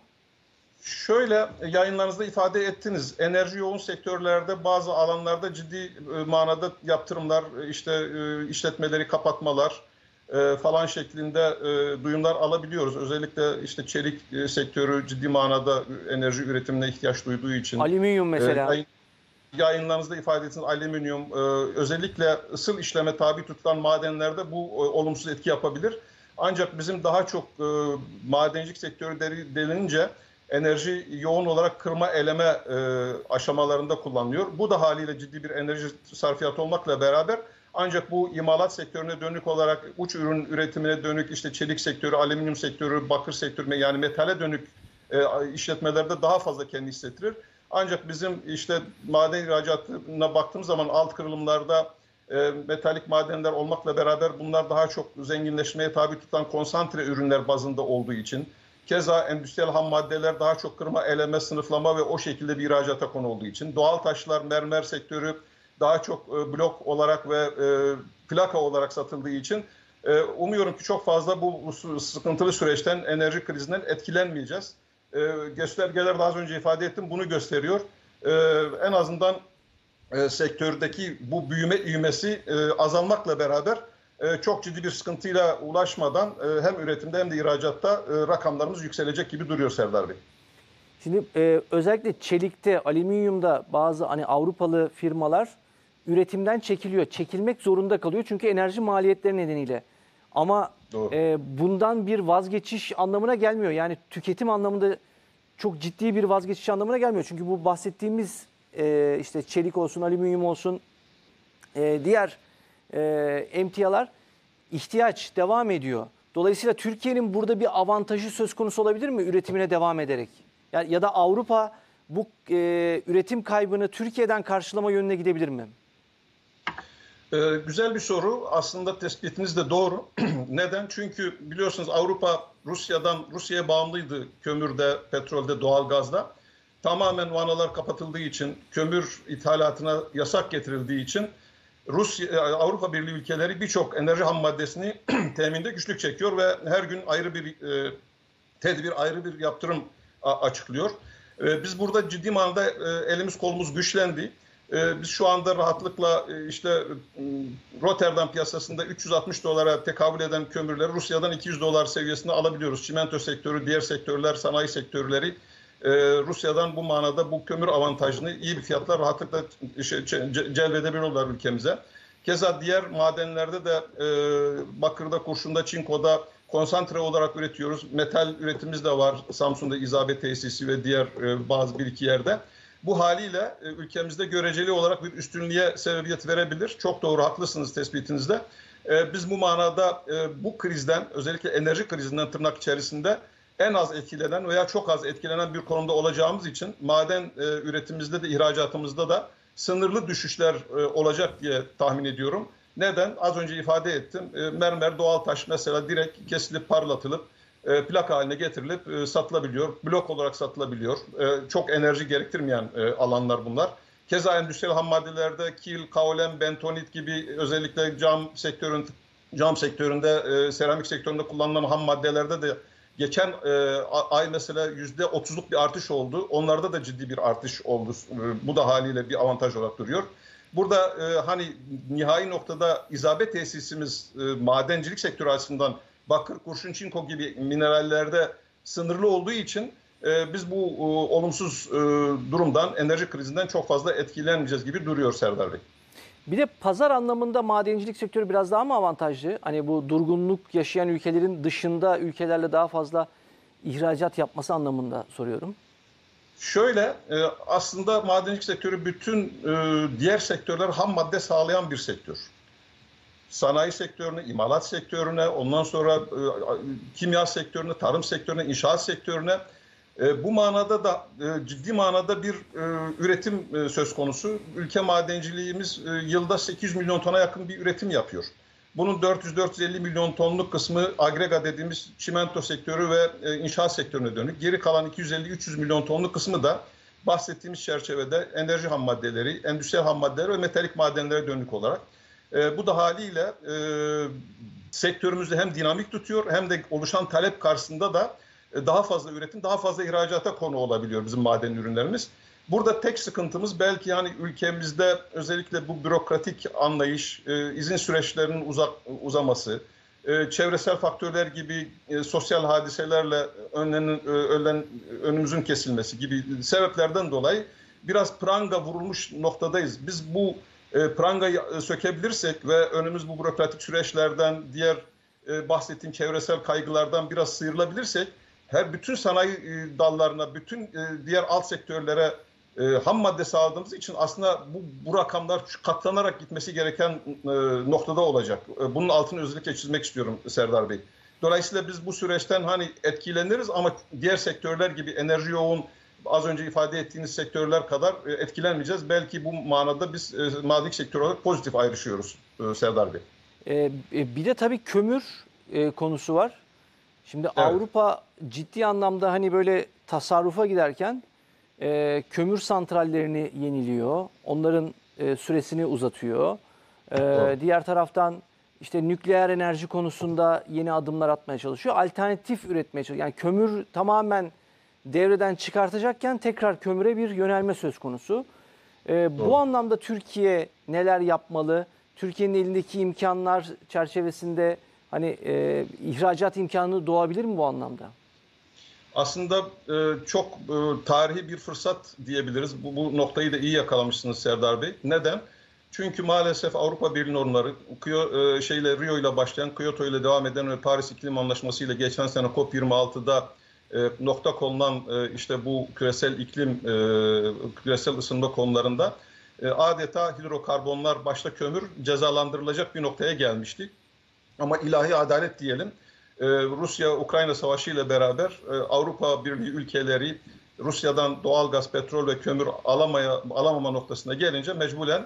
D: Şöyle yayınlarınızda ifade ettiniz. Enerji yoğun sektörlerde bazı alanlarda ciddi manada yaptırımlar, işte işletmeleri kapatmalar falan şeklinde duyumlar alabiliyoruz. Özellikle işte çelik sektörü ciddi manada enerji üretimine ihtiyaç duyduğu için.
A: Alüminyum mesela.
D: Yayınlarınızda ifade ettiniz alüminyum, özellikle ısıl işleme tabi tutulan madenlerde bu olumsuz etki yapabilir. Ancak bizim daha çok madencilik sektörü denilince enerji yoğun olarak kırma eleme e, aşamalarında kullanılıyor. Bu da haliyle ciddi bir enerji sarfiyatı olmakla beraber ancak bu imalat sektörüne dönük olarak uç ürün üretimine dönük işte çelik sektörü, alüminyum sektörü, bakır sektörü yani metale dönük e, işletmelerde daha fazla kendini hissettirir. Ancak bizim işte maden ihracatına baktığımız zaman alt kırılımlarda e, metalik madenler olmakla beraber bunlar daha çok zenginleşmeye tabi tutan konsantre ürünler bazında olduğu için keza endüstriyel ham maddeler daha çok kırma, eleme, sınıflama ve o şekilde bir ihracata konu olduğu için doğal taşlar, mermer sektörü daha çok e, blok olarak ve e, plaka olarak satıldığı için e, umuyorum ki çok fazla bu, bu sıkıntılı süreçten, enerji krizinden etkilenmeyeceğiz. E, göstergeler daha az önce ifade ettim, bunu gösteriyor. E, en azından e, sektördeki bu büyüme ivmesi e, azalmakla beraber e, çok ciddi bir sıkıntıyla ulaşmadan e, hem üretimde hem de ihracatta e, rakamlarımız yükselecek gibi duruyor Serdar Bey.
A: Şimdi e, özellikle çelikte, alüminyumda bazı hani Avrupalı firmalar üretimden çekiliyor. Çekilmek zorunda kalıyor çünkü enerji maliyetleri nedeniyle. Ama e, bundan bir vazgeçiş anlamına gelmiyor. Yani tüketim anlamında çok ciddi bir vazgeçiş anlamına gelmiyor. Çünkü bu bahsettiğimiz e, işte çelik olsun, alüminyum olsun, e, diğer e, emtialar ihtiyaç devam ediyor. Dolayısıyla Türkiye'nin burada bir avantajı söz konusu olabilir mi üretimine devam ederek? Ya, ya da Avrupa bu e, üretim kaybını Türkiye'den karşılama yönüne gidebilir mi?
D: Ee, güzel bir soru. Aslında tespitiniz de doğru. Neden? Çünkü biliyorsunuz Avrupa Rusya'dan Rusya'ya bağımlıydı kömürde, petrolde, doğalgazda. Tamamen vanalar kapatıldığı için, kömür ithalatına yasak getirildiği için Rusya, Avrupa Birliği ülkeleri birçok enerji ham maddesini teminde güçlük çekiyor ve her gün ayrı bir e, tedbir, ayrı bir yaptırım açıklıyor. E, biz burada ciddi manada e, elimiz kolumuz güçlendi. Biz şu anda rahatlıkla işte Rotterdam piyasasında üç yüz altmış dolara tekabül eden kömürleri Rusya'dan iki yüz dolar seviyesinde alabiliyoruz. Çimento sektörü, diğer sektörler, sanayi sektörleri Rusya'dan bu manada bu kömür avantajını iyi bir fiyatla rahatlıkla celbedebiliyorlar ülkemize. Keza diğer madenlerde de bakırda, kurşunda, çinkoda konsantre olarak üretiyoruz. Metal üretimimiz de var Samsun'da İzabet tesisi ve diğer bazı bir iki yerde. Bu haliyle ülkemizde göreceli olarak bir üstünlüğe sebebiyet verebilir. Çok doğru, haklısınız tespitinizde. Biz bu manada bu krizden, özellikle enerji krizinden tırnak içerisinde en az etkilenen veya çok az etkilenen bir konumda olacağımız için maden üretimimizde de ihracatımızda da sınırlı düşüşler olacak diye tahmin ediyorum. Neden? Az önce ifade ettim. Mermer, doğal taş mesela direkt kesilip parlatılıp plaka haline getirilip satılabiliyor. Blok olarak satılabiliyor. Çok enerji gerektirmeyen alanlar bunlar. Keza endüstriyel ham maddelerde kil, kaolin, bentonit gibi özellikle cam sektörün cam sektöründe, seramik sektöründe kullanılan ham maddelerde de geçen ay mesela yüzde otuzluk bir artış oldu. Onlarda da ciddi bir artış oldu. Bu da haliyle bir avantaj olarak duruyor. Burada hani nihai noktada İzabet tesisimiz madencilik sektörü açısından bakır, kurşun, çinko gibi minerallerde sınırlı olduğu için e, biz bu e, olumsuz e, durumdan, enerji krizinden çok fazla etkilenmeyeceğiz gibi duruyor Serdar Bey.
A: Bir de pazar anlamında madencilik sektörü biraz daha mı avantajlı? Hani bu durgunluk yaşayan ülkelerin dışında ülkelerle daha fazla ihracat yapması anlamında soruyorum.
D: Şöyle e, aslında madencilik sektörü bütün e, diğer sektörler ham madde sağlayan bir sektör. Sanayi sektörüne, imalat sektörüne, ondan sonra e, kimya sektörüne, tarım sektörüne, inşaat sektörüne e, bu manada da e, ciddi manada bir e, üretim e, söz konusu. Ülke madenciliğimiz e, yılda sekiz yüz milyon tona yakın bir üretim yapıyor. Bunun dört yüz dört yüz elli milyon tonluk kısmı agrega dediğimiz çimento sektörü ve e, inşaat sektörüne dönük. Geri kalan iki yüz elli üç yüz milyon tonluk kısmı da bahsettiğimiz çerçevede enerji ham maddeleri, endüstriyel ham maddeleri ve metalik madenlere dönük olarak. E, bu da haliyle e, sektörümüzde hem dinamik tutuyor hem de oluşan talep karşısında da e, daha fazla üretim, daha fazla ihracata konu olabiliyor bizim maden ürünlerimiz. Burada tek sıkıntımız belki yani ülkemizde özellikle bu bürokratik anlayış, e, izin süreçlerinin uzak, uzaması, e, çevresel faktörler gibi e, sosyal hadiselerle önlenin, önlen, önümüzün kesilmesi gibi sebeplerden dolayı biraz pranga vurulmuş noktadayız. Biz bu E, prangayı sökebilirsek ve önümüz bu bürokratik süreçlerden, diğer e, bahsettiğim çevresel kaygılardan biraz sıyrılabilirsek, her bütün sanayi e, dallarına, bütün e, diğer alt sektörlere e, ham madde sağladığımız için aslında bu, bu rakamlar katlanarak gitmesi gereken e, noktada olacak. E, bunun altını özellikle çizmek istiyorum Serdar Bey. Dolayısıyla biz bu süreçten hani etkileniriz ama diğer sektörler gibi enerji yoğun, az önce ifade ettiğiniz sektörler kadar etkilenmeyeceğiz. Belki bu manada biz madencilik sektörü olarak pozitif ayrışıyoruz Serdar Bey.
A: Ee, bir de tabii kömür e, konusu var. Şimdi evet. Avrupa ciddi anlamda hani böyle tasarrufa giderken e, kömür santrallerini yeniliyor. Onların e, süresini uzatıyor. E, diğer taraftan işte nükleer enerji konusunda yeni adımlar atmaya çalışıyor. Alternatif üretmeye çalışıyor. Yani kömür tamamen devreden çıkartacakken tekrar kömüre bir yönelme söz konusu. E, bu anlamda Türkiye neler yapmalı? Türkiye'nin elindeki imkanlar çerçevesinde hani e, ihracat imkanı doğabilir mi bu anlamda?
D: Aslında e, çok e, tarihi bir fırsat diyebiliriz. Bu, bu noktayı da iyi yakalamışsınız Serdar Bey. Neden? Çünkü maalesef Avrupa Birliği normları e, şeyle Rio ile başlayan, Kyoto ile devam eden ve Paris İklim Anlaşması ile geçen sene COP yirmi altıda e, nokta konulan e, işte bu küresel iklim, e, küresel ısınma konularında e, adeta hidrokarbonlar başta kömür cezalandırılacak bir noktaya gelmiştik. Ama ilahi adalet diyelim. Rusya-Ukrayna Savaşı ile beraber Avrupa Birliği ülkeleri Rusya'dan doğalgaz, petrol ve kömür alamaya, alamama noktasına gelince mecburen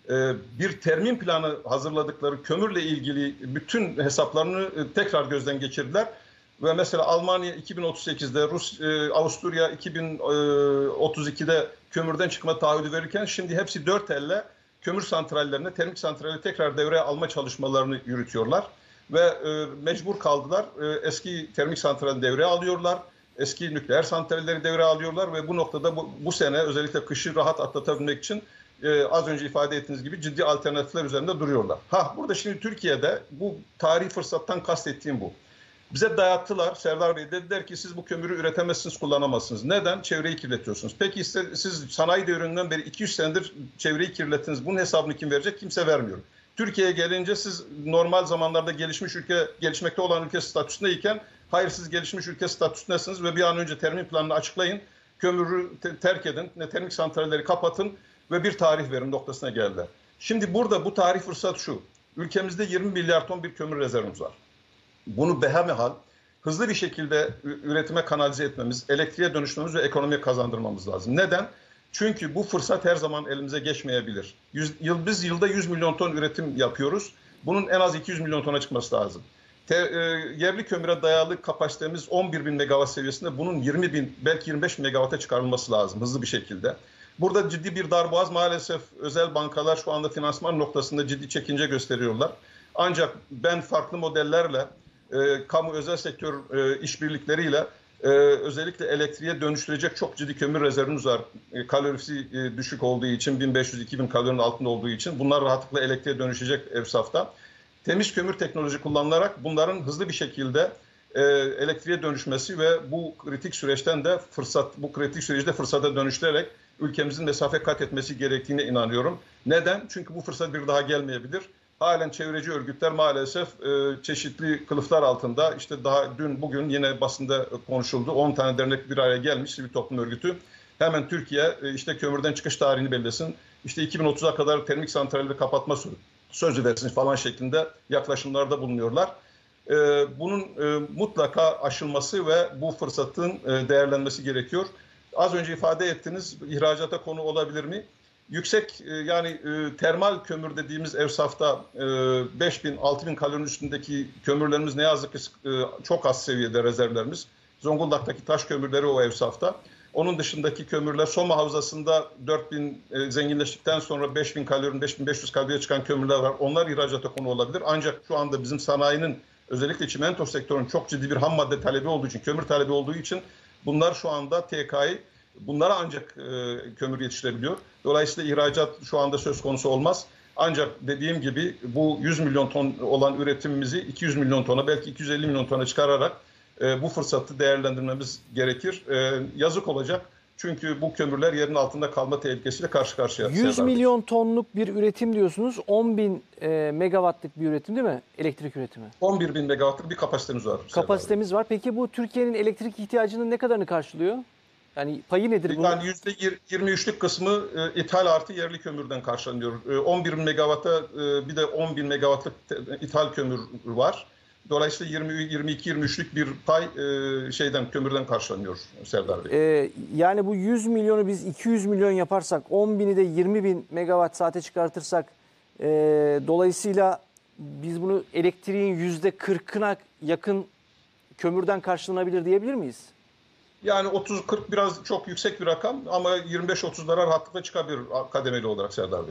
D: bir termin planı hazırladıkları kömürle ilgili bütün hesaplarını tekrar gözden geçirdiler. Ve mesela Almanya iki bin otuz sekizde, Rus, Avusturya iki bin otuz ikide kömürden çıkma taahhüdü verirken şimdi hepsi dört elle kömür santrallerine, termik santrali tekrar devreye alma çalışmalarını yürütüyorlar. Ve e, mecbur kaldılar. E, eski termik santralleri devreye alıyorlar. Eski nükleer santralleri devreye alıyorlar ve bu noktada bu, bu sene özellikle kışı rahat atlatabilmek için e, az önce ifade ettiğiniz gibi ciddi alternatifler üzerinde duruyorlar. Ha burada şimdi Türkiye'de bu tarihi fırsattan kastettiğim bu. Bize dayattılar. Serdar Bey dediler ki siz bu kömürü üretemezsiniz, kullanamazsınız. Neden? Çevreyi kirletiyorsunuz. Peki siz sanayi devrinden beri iki yüz senedir çevreyi kirlettiniz. Bunun hesabını kim verecek? Kimse vermiyor. Türkiye'ye gelince siz normal zamanlarda gelişmiş ülke, gelişmekte olan ülke statüsündeyken hayır siz gelişmiş ülke statüsündesiniz ve bir an önce termin planını açıklayın, kömürü te terk edin, termik santralleri kapatın ve bir tarih verin noktasına geldiler. Şimdi burada bu tarih fırsat şu, ülkemizde yirmi milyar ton bir kömür rezervimiz var. Bunu behemehal hızlı bir şekilde üretime kanalize etmemiz, elektriğe dönüşmemiz ve ekonomiye kazandırmamız lazım. Neden? Çünkü bu fırsat her zaman elimize geçmeyebilir. Yüz, yıl, biz yılda yüz milyon ton üretim yapıyoruz. Bunun en az iki yüz milyon tona çıkması lazım. Te, e, yerli kömüre dayalı kapasitemiz on bir bin megawatt seviyesinde. Bunun yirmi bin belki yirmi beş bin megawatt'a çıkarılması lazım hızlı bir şekilde. Burada ciddi bir darboğaz, maalesef özel bankalar şu anda finansman noktasında ciddi çekince gösteriyorlar. Ancak ben farklı modellerle, e, kamu özel sektör e, işbirlikleriyle Ee, özellikle elektriğe dönüştürecek çok ciddi kömür rezervimiz var. E, kalorisi e, düşük olduğu için, bin beş yüz iki bin kalorinin altında olduğu için bunlar rahatlıkla elektriğe dönüşecek evsafta. Temiz kömür teknoloji kullanılarak bunların hızlı bir şekilde e, elektriğe dönüşmesi ve bu kritik süreçten de fırsat, bu kritik süreçte fırsata dönüştürerek ülkemizin mesafe kat etmesi gerektiğine inanıyorum. Neden? Çünkü bu fırsat bir daha gelmeyebilir. Halen çevreci örgütler maalesef e, çeşitli kılıflar altında, işte daha dün bugün yine basında konuşuldu. on tane dernek bir araya gelmiş, sivil toplum örgütü. Hemen Türkiye e, işte kömürden çıkış tarihini belirlesin. İşte iki bin otuza kadar termik santralleri kapatma sözü versin falan şeklinde yaklaşımlarda bulunuyorlar. E, bunun e, mutlaka aşılması ve bu fırsatın e, değerlenmesi gerekiyor. Az önce ifade ettiniz, ihracata konu olabilir mi? Yüksek yani termal kömür dediğimiz evsafta beş bin altı bin kalorinin üstündeki kömürlerimiz ne yazık ki çok az seviyede rezervlerimiz. Zonguldak'taki taş kömürleri o evsafta. Onun dışındaki kömürler Soma Havzası'nda dört bin zenginleştikten sonra beş bin kalorinin beş bin beş yüz kaloriye çıkan kömürler var. Onlar ihracata konu olabilir. Ancak şu anda bizim sanayinin özellikle çimento sektörünün çok ciddi bir ham madde talebi olduğu için, kömür talebi olduğu için bunlar şu anda T K'yı bunlara ancak e, kömür yetiştirebiliyor. Dolayısıyla ihracat şu anda söz konusu olmaz. Ancak dediğim gibi bu yüz milyon ton olan üretimimizi iki yüz milyon tona, belki iki yüz elli milyon tona çıkararak e, bu fırsatı değerlendirmemiz gerekir. E, yazık olacak. Çünkü bu kömürler yerin altında kalma tehlikesiyle karşı karşıya.
A: yüz milyon tonluk bir üretim diyorsunuz. on bin e, megawattlık bir üretim değil mi? Elektrik üretimi.
D: on bir bin megawattlık bir kapasitemiz var.
A: Kapasitemiz var. Peki bu Türkiye'nin elektrik ihtiyacının ne kadarını karşılıyor? Yani payı nedir bunun?
D: Yani yüzde yirmi üçlük kısmı e, ithal artı yerli kömürden karşılanıyor. E, on bir bin megawatta e, bir de on bin megawattlık ithal kömür var. Dolayısıyla yirmi, yirmi iki yirmi üçlük bir pay e, şeyden kömürden karşılanıyor Serdar Bey.
A: Ee, yani bu yüz milyonu biz iki yüz milyon yaparsak, on bini de yirmi bin megawatt saate çıkartırsak, e, dolayısıyla biz bunu elektriğin yüzde kırkına yakın kömürden karşılanabilir diyebilir miyiz?
D: Yani otuz kırk biraz çok yüksek bir rakam ama yirmi beş otuzlara rahatlıkla çıkabilir kademeli olarak Serdar Bey.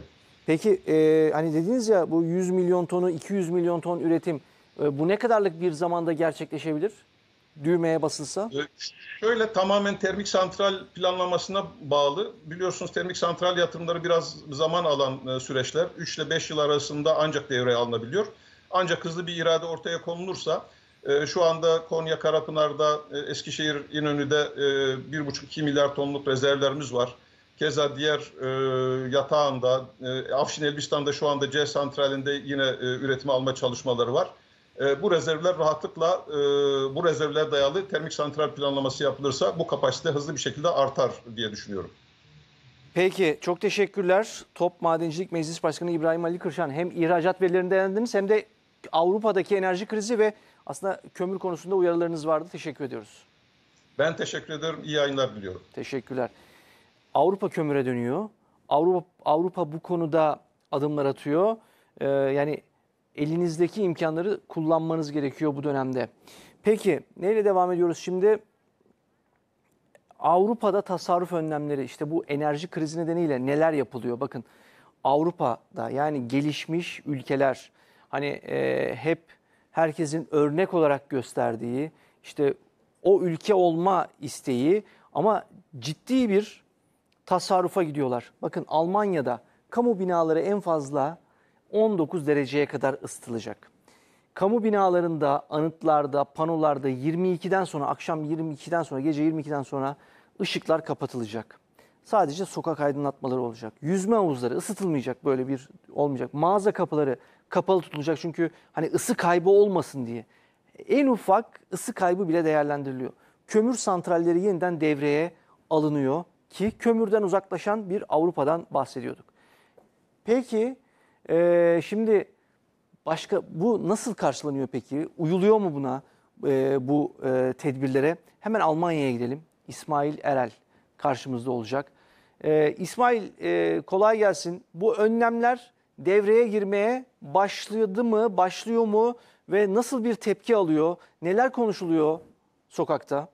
A: Peki e, hani dediniz ya bu yüz milyon tonu, iki yüz milyon ton üretim e, bu ne kadarlık bir zamanda gerçekleşebilir? Düğmeye basılsa?
D: Ee, Şöyle tamamen termik santral planlamasına bağlı. Biliyorsunuz termik santral yatırımları biraz zaman alan e, süreçler. üç ile beş yıl arasında ancak devreye alınabiliyor. Ancak hızlı bir irade ortaya konulursa e, şu anda Konya Karapınar'da, e, Eskişehir İnönü'de e, bir buçuk iki milyar tonluk rezervlerimiz var. Keza diğer e, yatağında, e, Afşin Elbistan'da şu anda C santralinde yine e, üretime alma çalışmaları var. E, bu rezervler rahatlıkla, e, bu rezervlere dayalı termik santral planlaması yapılırsa bu kapasite hızlı bir şekilde artar diye düşünüyorum.
A: Peki çok teşekkürler. Top Madencilik Meclis Başkanı İbrahim Ali Kırşan, hem ihracat verilerini değerlendirdiniz hem de Avrupa'daki enerji krizi ve aslında kömür konusunda uyarılarınız vardı. Teşekkür ediyoruz.
D: Ben teşekkür ederim. İyi yayınlar diliyorum.
A: Teşekkürler. Avrupa kömüre dönüyor. Avrupa, Avrupa bu konuda adımlar atıyor. Ee, yani elinizdeki imkanları kullanmanız gerekiyor bu dönemde. Peki neyle devam ediyoruz şimdi? Avrupa'da tasarruf önlemleri, işte bu enerji krizi nedeniyle neler yapılıyor? Bakın Avrupa'da, yani gelişmiş ülkeler, hani e, hep herkesin örnek olarak gösterdiği, işte o ülke olma isteği ama ciddi bir tasarrufa gidiyorlar. Bakın Almanya'da kamu binaları en fazla on dokuz dereceye kadar ısıtılacak. Kamu binalarında, anıtlarda, panolarda yirmi ikiden sonra, akşam yirmi ikiden sonra, gece yirmi ikiden sonra ışıklar kapatılacak. Sadece sokak aydınlatmaları olacak. Yüzme havuzları ısıtılmayacak, böyle bir olmayacak. Mağaza kapıları kapalı tutulacak çünkü hani ısı kaybı olmasın diye. En ufak ısı kaybı bile değerlendiriliyor. Kömür santralleri yeniden devreye alınıyor ki kömürden uzaklaşan bir Avrupa'dan bahsediyorduk. Peki e, şimdi başka bu nasıl karşılanıyor peki? Uyuluyor mu buna, e, bu e, tedbirlere? Hemen Almanya'ya gidelim. İsmail Erel karşımızda olacak. E, İsmail e, kolay gelsin. Bu önlemler devreye girmeye başladı mı, başlıyor mu ve nasıl bir tepki alıyor? Neler konuşuluyor sokakta?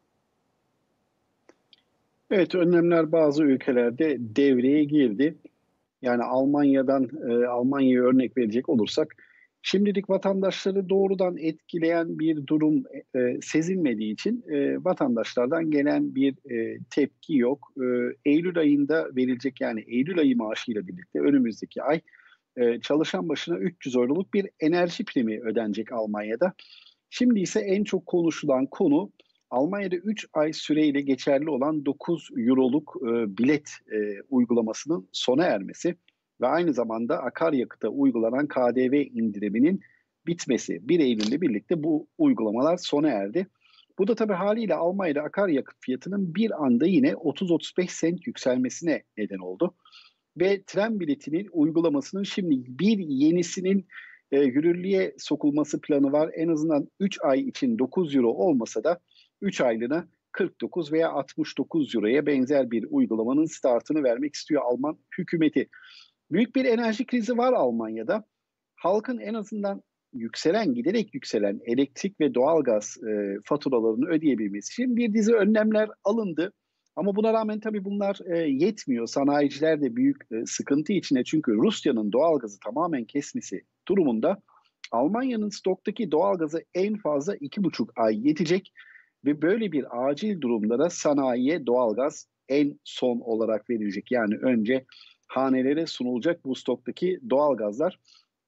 E: Evet, önlemler bazı ülkelerde devreye girdi. Yani Almanya'dan e, Almanya'ya örnek verecek olursak, şimdilik vatandaşları doğrudan etkileyen bir durum e, sezilmediği için e, vatandaşlardan gelen bir e, tepki yok. E, Eylül ayında verilecek, yani Eylül ayı maaşıyla birlikte önümüzdeki ay e, çalışan başına üç yüz euroluk bir enerji primi ödenecek Almanya'da. Şimdi ise en çok konuşulan konu Almanya'da üç ay süreyle geçerli olan dokuz euroluk e, bilet e, uygulamasının sona ermesi ve aynı zamanda akaryakıta uygulanan K D V indiriminin bitmesi. bir Eylül ile birlikte bu uygulamalar sona erdi. Bu da tabii haliyle Almanya'da akaryakıt fiyatının bir anda yine otuz otuz beş sent yükselmesine neden oldu. Ve tren biletinin uygulamasının şimdi bir yenisinin e, yürürlüğe sokulması planı var. En azından üç ay için dokuz euro olmasa da üç aylığına kırk dokuz veya altmış dokuz euroya benzer bir uygulamanın startını vermek istiyor Alman hükümeti. Büyük bir enerji krizi var Almanya'da. Halkın en azından yükselen, giderek yükselen elektrik ve doğalgaz e, faturalarını ödeyebilmesi için bir dizi önlemler alındı. Ama buna rağmen tabii bunlar e, yetmiyor. Sanayiciler de büyük e, sıkıntı içinde, çünkü Rusya'nın doğalgazı tamamen kesmesi durumunda Almanya'nın stoktaki doğalgazı en fazla iki buçuk ay yetecek ve böyle bir acil durumda sanayiye doğalgaz en son olarak verilecek. Yani önce hanelere sunulacak bu stoktaki doğalgazlar.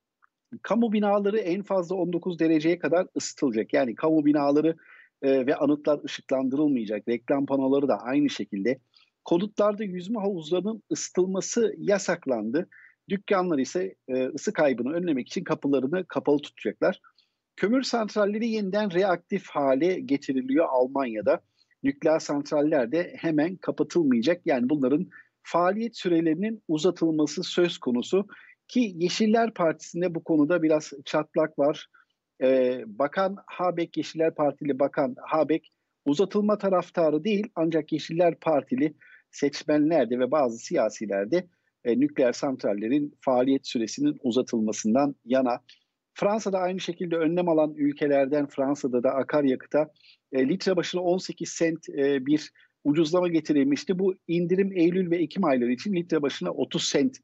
E: Kamu binaları en fazla on dokuz dereceye kadar ısıtılacak. Yani kamu binaları e, ve anıtlar ışıklandırılmayacak. Reklam panoları da aynı şekilde. Konutlarda yüzme havuzlarının ısıtılması yasaklandı. Dükkanlar ise e, ısı kaybını önlemek için kapılarını kapalı tutacaklar. Kömür santralleri yeniden reaktif hale getiriliyor Almanya'da. Nükleer santraller de hemen kapatılmayacak. Yani bunların faaliyet sürelerinin uzatılması söz konusu. Ki Yeşiller Partisi'nde bu konuda biraz çatlak var. Ee, Bakan Habeck, Yeşiller Partili Bakan Habeck uzatılma taraftarı değil, ancak Yeşiller Partili seçmenlerde ve bazı siyasilerde e, nükleer santrallerin faaliyet süresinin uzatılmasından yana. Fransa'da aynı şekilde önlem alan ülkelerden, Fransa'da da akaryakıta e, litre başına on sekiz sent e, bir ucuzlama getirilmişti. Bu indirim Eylül ve Ekim ayları için litre başına otuz sent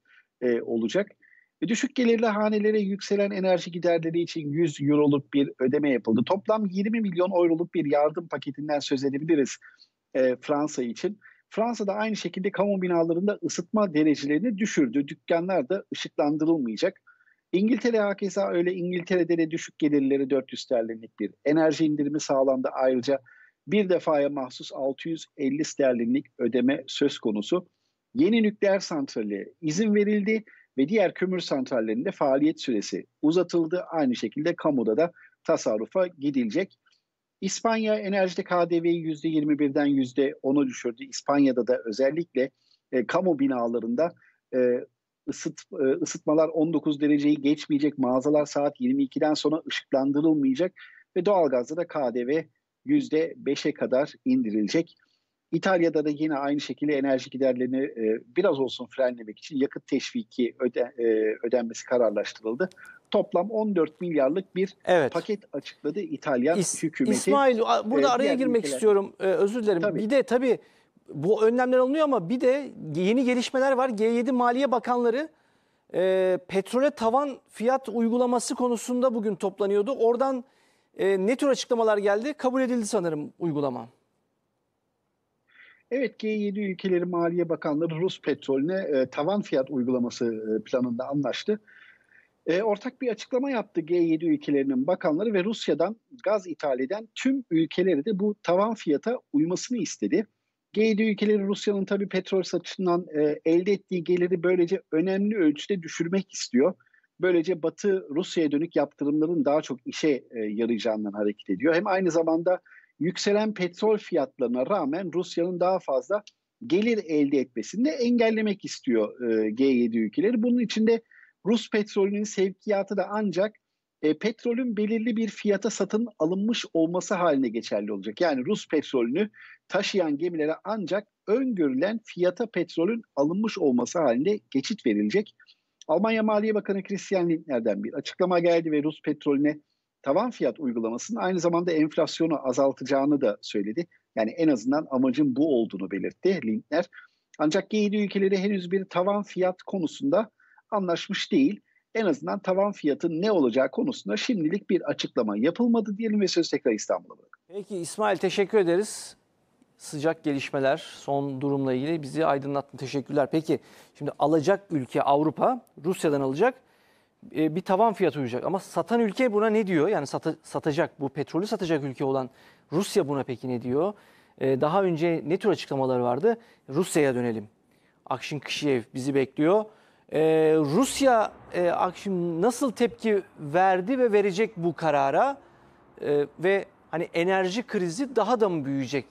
E: e, olacak. E, düşük gelirli hanelere yükselen enerji giderleri için yüz euroluk bir ödeme yapıldı. Toplam yirmi milyon euroluk bir yardım paketinden söz edebiliriz e, Fransa için. Fransa'da aynı şekilde kamu binalarında ısıtma derecelerini düşürdü. Dükkanlar da ışıklandırılmayacak. İngiltere hakeza öyle. İngiltere'de de düşük gelirlere dört yüz sterlinlik bir enerji indirimi sağlandı. Ayrıca bir defaya mahsus altı yüz elli sterlinlik ödeme söz konusu. Yeni nükleer santrale izin verildi ve diğer kömür santrallerinde faaliyet süresi uzatıldı. Aynı şekilde kamuda da tasarrufa gidilecek. İspanya enerjide K D V'yi yüzde yirmi birden yüzde ona düşürdü. İspanya'da da özellikle e, kamu binalarında e, ısıt, e, ısıtmalar on dokuz dereceyi geçmeyecek. Mağazalar saat yirmi ikiden sonra ışıklandırılmayacak ve doğalgazda da K D V yüzde beşe kadar indirilecek. İtalya'da da yine aynı şekilde enerji giderlerini e, biraz olsun frenlemek için yakıt teşviki öde, e, ödenmesi kararlaştırıldı. Toplam on dört milyarlık bir evet. paket açıkladı İtalyan
A: İs,
E: hükümeti.
A: İsmail burada ee, araya girmek ülkeler. istiyorum. Ee, özür dilerim. Tabii. Bir de tabii bu önlemler alınıyor ama bir de yeni gelişmeler var. G yedi Maliye Bakanları e, petrole tavan fiyat uygulaması konusunda bugün toplanıyordu. Oradan e, ne tür açıklamalar geldi? Kabul edildi sanırım uygulama.
E: Evet, G yedi ülkeleri Maliye Bakanları Rus petrolüne e, tavan fiyat uygulaması e, planında anlaştı. E, ortak bir açıklama yaptı G yedi ülkelerinin bakanları ve Rusya'dan gaz ithal eden tüm ülkeleri de bu tavan fiyata uymasını istedi. G yedi ülkeleri Rusya'nın tabii petrol satışından e, elde ettiği geliri böylece önemli ölçüde düşürmek istiyor. Böylece Batı Rusya'ya dönük yaptırımların daha çok işe e, yarayacağından hareket ediyor. Hem aynı zamanda yükselen petrol fiyatlarına rağmen Rusya'nın daha fazla gelir elde etmesini de engellemek istiyor e, G yedi ülkeleri. Bunun için de Rus petrolünün sevkiyatı da ancak e, petrolün belirli bir fiyata satın alınmış olması haline geçerli olacak. Yani Rus petrolünü taşıyan gemilere ancak öngörülen fiyata petrolün alınmış olması halinde geçit verilecek. Almanya Maliye Bakanı Christian Lindner'den bir açıklama geldi ve Rus petrolüne tavan fiyat uygulamasının aynı zamanda enflasyonu azaltacağını da söyledi. Yani en azından amacın bu olduğunu belirtti Lindner. Ancak G yedi ülkeleri henüz bir tavan fiyat konusunda anlaşmış değil. En azından tavan fiyatın ne olacağı konusunda şimdilik bir açıklama yapılmadı diyelim ve sözü tekrar İstanbul'a bırakalım.
A: Peki İsmail, teşekkür ederiz. Sıcak gelişmeler, son durumla ilgili bizi aydınlattın. Teşekkürler. Peki şimdi alacak ülke Avrupa, Rusya'dan alacak. Bir tavan fiyatı uyacak ama satan ülke buna ne diyor? Yani sat, satacak, bu petrolü satacak ülke olan Rusya buna peki ne diyor? Ee, daha önce ne tür açıklamalar vardı? Rusya'ya dönelim. Akşin Kışiyev bizi bekliyor. Ee, Rusya e, Akşin nasıl tepki verdi ve verecek bu karara? Ee, ve hani enerji krizi daha da mı büyüyecek?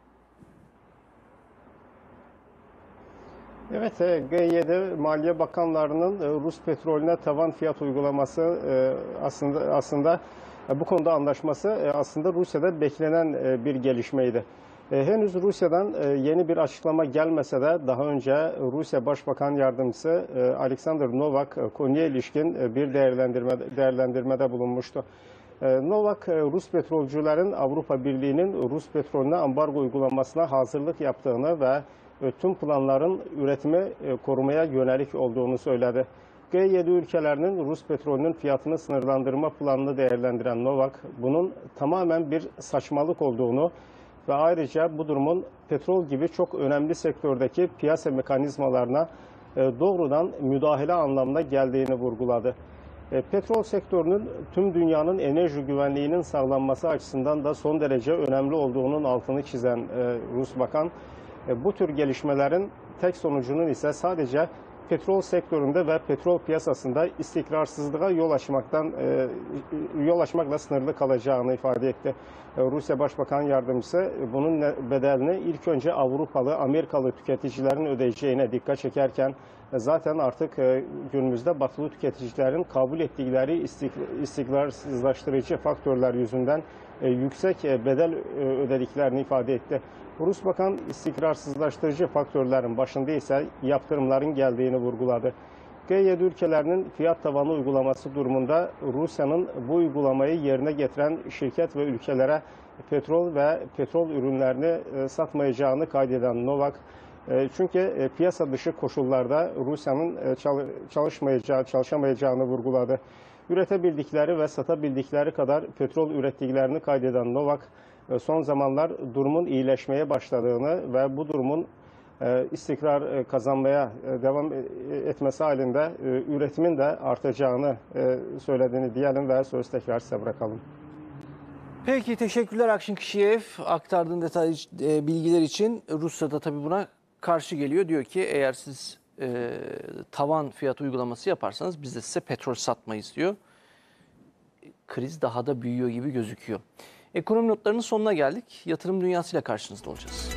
F: Evet, G yedi Maliye Bakanlarının Rus petrolüne tavan fiyat uygulaması aslında aslında bu konuda anlaşması aslında Rusya'da beklenen bir gelişmeydi. Henüz Rusya'dan yeni bir açıklama gelmese de daha önce Rusya Başbakan Yardımcısı Alexander Novak konuya ilişkin bir değerlendirme değerlendirmede bulunmuştu. Novak, Rus petrolcülerin Avrupa Birliği'nin Rus petrolüne ambargo uygulamasına hazırlık yaptığını ve tüm planların üretimi korumaya yönelik olduğunu söyledi. G yedi ülkelerinin Rus petrolünün fiyatını sınırlandırma planını değerlendiren Novak, bunun tamamen bir saçmalık olduğunu ve ayrıca bu durumun petrol gibi çok önemli sektördeki piyasa mekanizmalarına doğrudan müdahale anlamına geldiğini vurguladı. Petrol sektörünün tüm dünyanın enerji güvenliğinin sağlanması açısından da son derece önemli olduğunun altını çizen Rus bakan, bu tür gelişmelerin tek sonucunun ise sadece petrol sektöründe ve petrol piyasasında istikrarsızlığa yol açmaktan yol açmakla sınırlı kalacağını ifade etti. Rusya Başbakan Yardımcısı bunun bedelini ilk önce Avrupalı, Amerikalı tüketicilerin ödeyeceğine dikkat çekerken zaten artık günümüzde batılı tüketicilerin kabul ettikleri istikrarsızlaştırıcı faktörler yüzünden yüksek bedel ödediklerini ifade etti. Rus Bakan istikrarsızlaştırıcı faktörlerin başında ise yaptırımların geldiğini vurguladı. G yedi ülkelerinin fiyat tavanı uygulaması durumunda Rusya'nın bu uygulamayı yerine getiren şirket ve ülkelere petrol ve petrol ürünlerini satmayacağını kaydeden Novak, Çünkü piyasa dışı koşullarda Rusya'nın çalışmayacağı, çalışamayacağını vurguladı. Üretebildikleri ve satabildikleri kadar petrol ürettiklerini kaydeden Novak, son zamanlar durumun iyileşmeye başladığını ve bu durumun istikrar kazanmaya devam etmesi halinde üretimin de artacağını söylediğini diyelim ve söz tekrar size bırakalım.
A: Peki, teşekkürler Akşin Kişiyev aktardığın detaylı bilgiler için. Rusya da tabii buna karşı geliyor. Diyor ki eğer siz e, tavan fiyat uygulaması yaparsanız biz de size petrol satmayız diyor. Kriz daha da büyüyor gibi gözüküyor. Ekonomi notlarının sonuna geldik. Yatırım dünyasıyla karşınızda olacağız.